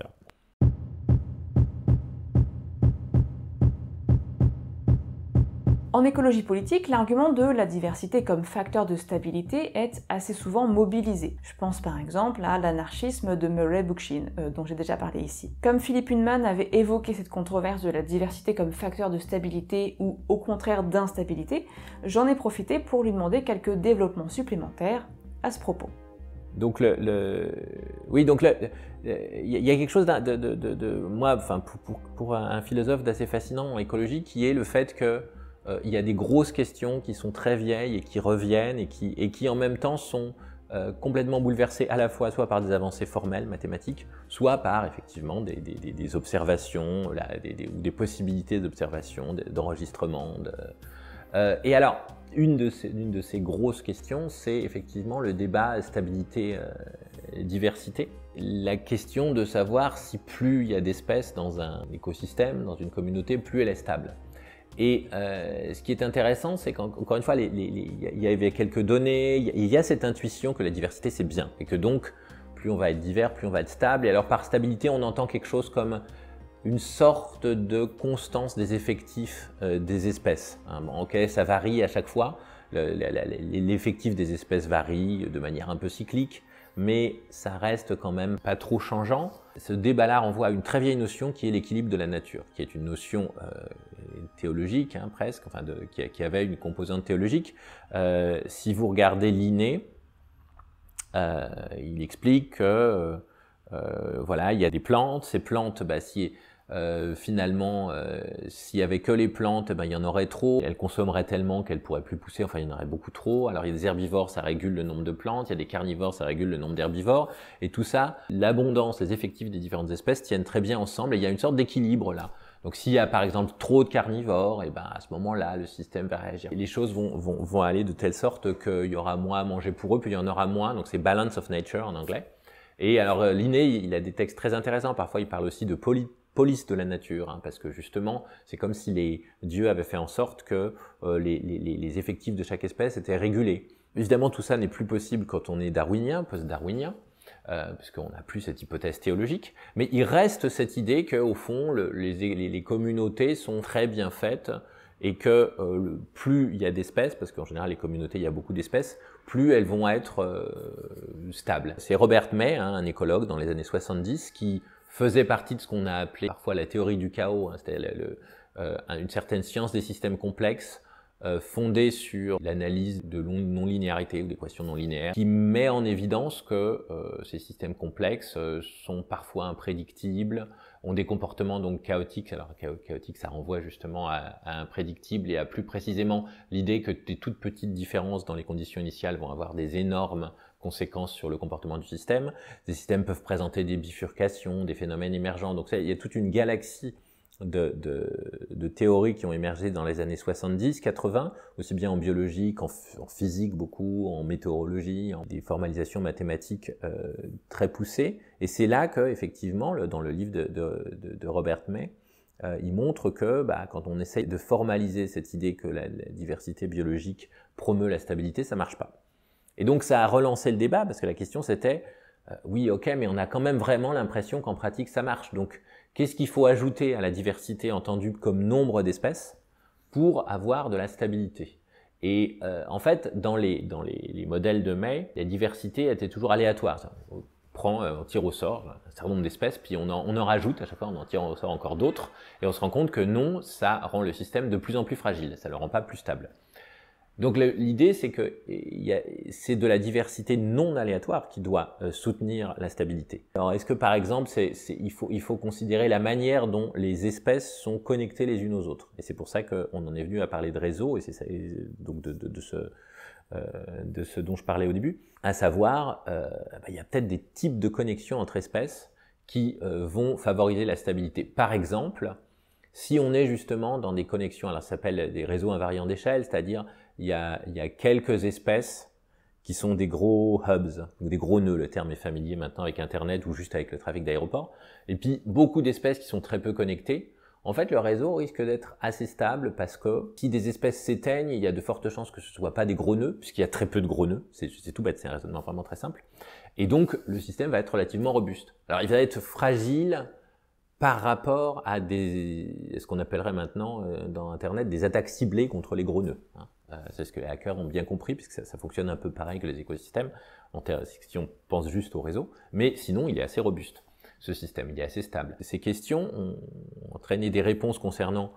En écologie politique, l'argument de la diversité comme facteur de stabilité est assez souvent mobilisé. Je pense par exemple à l'anarchisme de Murray Bookchin, dont j'ai déjà parlé ici. Comme Philippe Hunnemann avait évoqué cette controverse de la diversité comme facteur de stabilité ou au contraire d'instabilité, j'en ai profité pour lui demander quelques développements supplémentaires à ce propos. Donc oui, donc il y a quelque chose moi, enfin pour un philosophe d'assez fascinant en écologie, qui est le fait que il y a des grosses questions qui sont très vieilles et qui reviennent et qui en même temps sont complètement bouleversées à la fois soit par des avancées formelles, mathématiques, soit par effectivement des observations ou des possibilités d'observation, d'enregistrement. Et alors, une de ces grosses questions, c'est effectivement le débat stabilité-diversité. La question de savoir si plus il y a d'espèces dans un écosystème, dans une communauté, plus elle est stable. Et ce qui est intéressant, c'est qu'encore une fois, il y avait quelques données, il y a cette intuition que la diversité c'est bien, et que donc plus on va être divers, plus on va être stable. Et alors par stabilité, on entend quelque chose comme une sorte de constance des effectifs des espèces. Bon, ok, ça varie à chaque fois, l'effectif des espèces varie de manière un peu cyclique, mais ça reste quand même pas trop changeant. Ce débat-là renvoie à une très vieille notion qui est l'équilibre de la nature, qui est une notion théologique presque, enfin qui avait une composante théologique. Si vous regardez Linné, il explique que voilà, il y a des plantes, ces plantes, finalement, s'il n'y avait que les plantes, il y en aurait trop, elles consommeraient tellement qu'elles ne pourraient plus pousser, enfin il y en aurait beaucoup trop. Alors il y a des herbivores, ça régule le nombre de plantes, il y a des carnivores, ça régule le nombre d'herbivores, et tout ça, l'abondance, les effectifs des différentes espèces tiennent très bien ensemble, et il y a une sorte d'équilibre là. Donc s'il y a par exemple trop de carnivores, et à ce moment-là, le système va réagir. Et les choses vont aller de telle sorte qu'il y aura moins à manger pour eux, puis il y en aura moins, donc c'est balance of nature en anglais. Et alors Linné, il a des textes très intéressants, parfois il parle aussi de police de la nature, parce que justement, c'est comme si les dieux avaient fait en sorte que les effectifs de chaque espèce étaient régulés. Évidemment, tout ça n'est plus possible quand on est darwinien, post-darwinien, puisqu'on n'a plus cette hypothèse théologique, mais il reste cette idée qu'au fond, les communautés sont très bien faites et que plus il y a d'espèces, parce qu'en général les communautés, il y a beaucoup d'espèces, plus elles vont être stables. C'est Robert May, un écologue dans les années 70, qui faisait partie de ce qu'on a appelé parfois la théorie du chaos, c'est-à-dire une certaine science des systèmes complexes, fondée sur l'analyse de non-linéarité ou d'équations non linéaires, qui met en évidence que ces systèmes complexes sont parfois imprédictibles, ont des comportements donc chaotiques. Alors chaotique, ça renvoie justement à imprédictible et à plus précisément l'idée que des toutes petites différences dans les conditions initiales vont avoir des énormes conséquences sur le comportement du système. Ces systèmes peuvent présenter des bifurcations, des phénomènes émergents. Donc il y a toute une galaxie de théories qui ont émergé dans les années 70, 80, aussi bien en biologie qu'en physique beaucoup, en météorologie, en des formalisations mathématiques très poussées. Et c'est là que, effectivement, dans le livre de Robert May, il montre que quand on essaye de formaliser cette idée que la diversité biologique promeut la stabilité, ça marche pas. Et donc ça a relancé le débat, parce que la question c'était, oui, ok, mais on a quand même vraiment l'impression qu'en pratique ça marche. Donc qu'est-ce qu'il faut ajouter à la diversité entendue comme nombre d'espèces pour avoir de la stabilité? Et en fait, dans les modèles de May, la diversité était toujours aléatoire. On tire au sort un certain nombre d'espèces, puis on en rajoute, à chaque fois on en tire au sort encore d'autres, et on se rend compte que non, ça rend le système de plus en plus fragile, ça ne le rend pas plus stable. Donc l'idée, c'est que c'est de la diversité non aléatoire qui doit soutenir la stabilité. Alors est-ce que par exemple, il faut considérer la manière dont les espèces sont connectées les unes aux autres? Et c'est pour ça qu'on en est venu à parler de réseau, et c'est ça, donc de ce dont je parlais au début, à savoir, il y a peut-être des types de connexions entre espèces qui vont favoriser la stabilité. Par exemple, si on est justement dans des connexions, alors ça s'appelle des réseaux invariants d'échelle, c'est-à-dire il y a quelques espèces qui sont des gros hubs, ou des gros nœuds, le terme est familier maintenant avec Internet ou juste avec le trafic d'aéroport, et puis beaucoup d'espèces qui sont très peu connectées. En fait, le réseau risque d'être assez stable parce que si des espèces s'éteignent, il y a de fortes chances que ce ne soit pas des gros nœuds, puisqu'il y a très peu de gros nœuds, c'est tout bête, c'est un raisonnement vraiment très simple, et donc le système va être relativement robuste. Alors il va être fragile par rapport à ce qu'on appellerait maintenant dans Internet des attaques ciblées contre les gros nœuds. C'est ce que les hackers ont bien compris, puisque ça fonctionne un peu pareil que les écosystèmes, si on pense juste au réseau, mais sinon il est assez robuste, ce système, il est assez stable. Ces questions ont entraîné des réponses concernant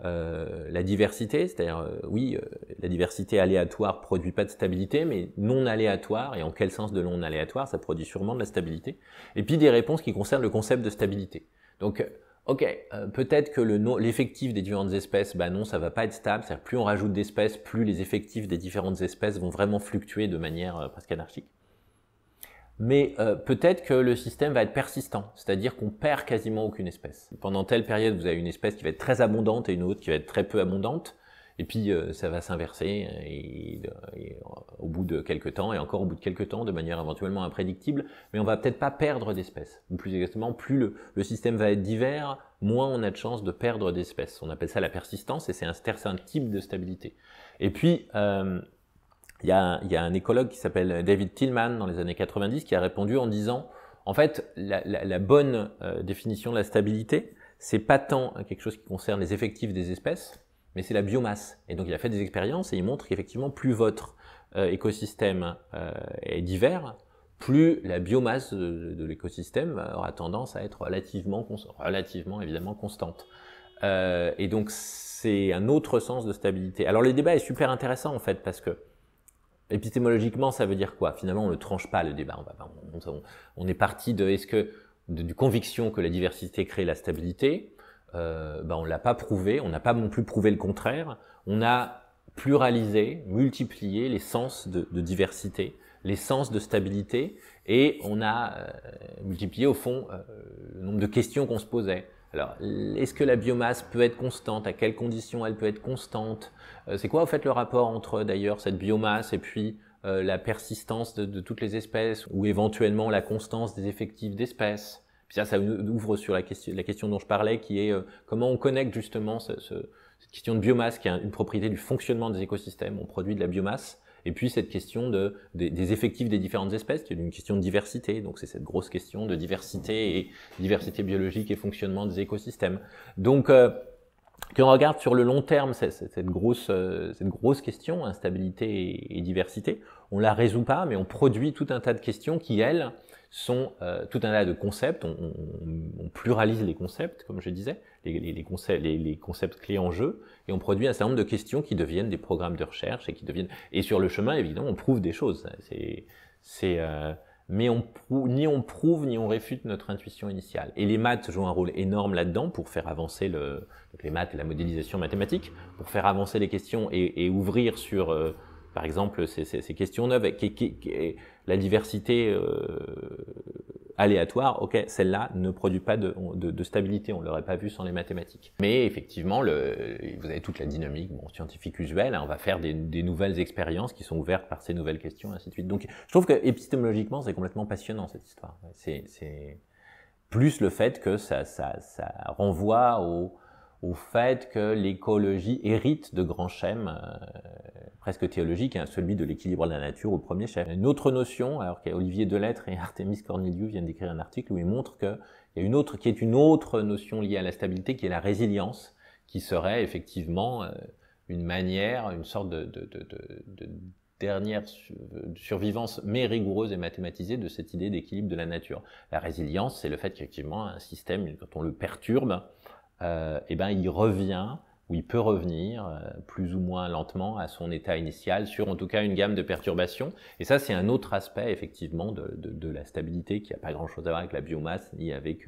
la diversité, c'est-à-dire la diversité aléatoire produit pas de stabilité, mais non aléatoire, et en quel sens de non aléatoire, ça produit sûrement de la stabilité, et puis des réponses qui concernent le concept de stabilité. Donc, peut-être que l'effectif des différentes espèces, non, ça va pas être stable. C'est-à-dire plus on rajoute d'espèces, plus les effectifs des différentes espèces vont vraiment fluctuer de manière presque anarchique. Mais peut-être que le système va être persistant, c'est-à-dire qu'on perd quasiment aucune espèce. Pendant telle période, vous avez une espèce qui va être très abondante et une autre qui va être très peu abondante. Et puis ça va s'inverser et au bout de quelques temps, et encore au bout de quelques temps, de manière éventuellement imprédictible, mais on va peut-être pas perdre d'espèces. Ou plus exactement, plus le système va être divers, moins on a de chances de perdre d'espèces. On appelle ça la persistance, et c'est un certain type de stabilité. Et puis, il y a un écologue qui s'appelle David Tillman dans les années 90 qui a répondu en disant, en fait, la bonne définition de la stabilité, c'est pas tant quelque chose qui concerne les effectifs des espèces, mais c'est la biomasse. Et donc il a fait des expériences et il montre qu'effectivement, plus votre écosystème est divers, plus la biomasse de l'écosystème aura tendance à être relativement évidemment constante. Et donc c'est un autre sens de stabilité. Alors le débat est super intéressant en fait, parce que épistémologiquement ça veut dire quoi? Finalement on ne tranche pas le débat. On est parti du conviction que la diversité crée la stabilité. On l'a pas prouvé, on n'a pas non plus prouvé le contraire. On a pluralisé, multiplié les sens de diversité, les sens de stabilité, et on a multiplié au fond le nombre de questions qu'on se posait. Alors, est-ce que la biomasse peut être constante? À quelles conditions elle peut être constante? C'est quoi au fait le rapport entre d'ailleurs cette biomasse et puis la persistance de toutes les espèces, ou éventuellement la constance des effectifs d'espèces? Puis ça ouvre sur la question dont je parlais, qui est comment on connecte justement cette question de biomasse, qui est une propriété du fonctionnement des écosystèmes. On produit de la biomasse, et puis cette question des effectifs des différentes espèces, qui est une question de diversité. Donc c'est cette grosse question de diversité biologique et fonctionnement des écosystèmes. Donc Quand on regarde sur le long terme cette grosse question, instabilité et diversité, on la résout pas, mais on produit tout un tas de questions qui, elles, sont tout un tas de concepts. On pluralise les concepts, comme je disais, les concepts clés en jeu, et on produit un certain nombre de questions qui deviennent des programmes de recherche et sur le chemin, évidemment, on prouve des choses. Mais ni on prouve ni on réfute notre intuition initiale. Et les maths jouent un rôle énorme là-dedans pour faire avancer donc les maths et la modélisation mathématique, pour faire avancer les questions et ouvrir sur, par exemple, ces questions neuves, la diversité aléatoire. Ok, celle-là ne produit pas de stabilité, on l'aurait pas vu sans les mathématiques. Mais effectivement, vous avez toute la dynamique scientifique usuelle, hein, on va faire des nouvelles expériences qui sont ouvertes par ces nouvelles questions, et ainsi de suite. Donc je trouve que épistémologiquement, c'est complètement passionnant cette histoire. C'est plus le fait que ça renvoie au fait que l'écologie hérite de grands schèmes presque théologiques, hein, celui de l'équilibre de la nature au premier chef. Une autre notion, alors qu'Olivier Delettre et Artemis Corneliu viennent d'écrire un article où ils montrent qu'il y a une autre notion liée à la stabilité, qui est la résilience, qui serait effectivement une manière, une sorte de dernière survivance, mais rigoureuse et mathématisée, de cette idée d'équilibre de la nature. La résilience, c'est le fait qu'effectivement un système, quand on le perturbe, il revient, ou il peut revenir plus ou moins lentement à son état initial sur en tout cas une gamme de perturbations. Et ça, c'est un autre aspect effectivement de la stabilité qui n'a pas grand-chose à voir avec la biomasse ni avec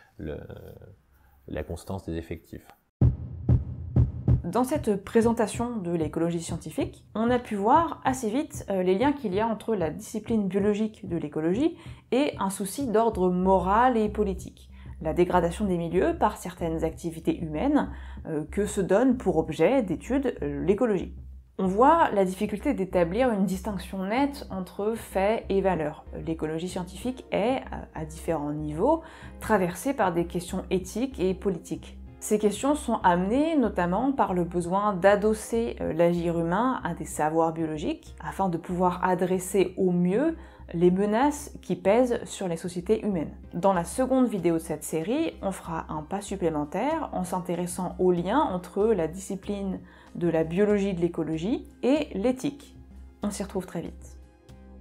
la constance des effectifs. Dans cette présentation de l'écologie scientifique, on a pu voir assez vite les liens qu'il y a entre la discipline biologique de l'écologie et un souci d'ordre moral et politique. La dégradation des milieux par certaines activités humaines que se donne pour objet d'étude l'écologie. On voit la difficulté d'établir une distinction nette entre faits et valeurs. L'écologie scientifique est, à différents niveaux, traversée par des questions éthiques et politiques. Ces questions sont amenées notamment par le besoin d'adosser l'agir humain à des savoirs biologiques afin de pouvoir adresser au mieux les menaces qui pèsent sur les sociétés humaines. Dans la seconde vidéo de cette série, on fera un pas supplémentaire en s'intéressant au lien entre la discipline de la biologie de l'écologie et l'éthique. On s'y retrouve très vite.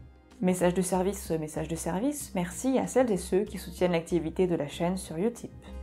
Message de service, merci à celles et ceux qui soutiennent l'activité de la chaîne sur Utip.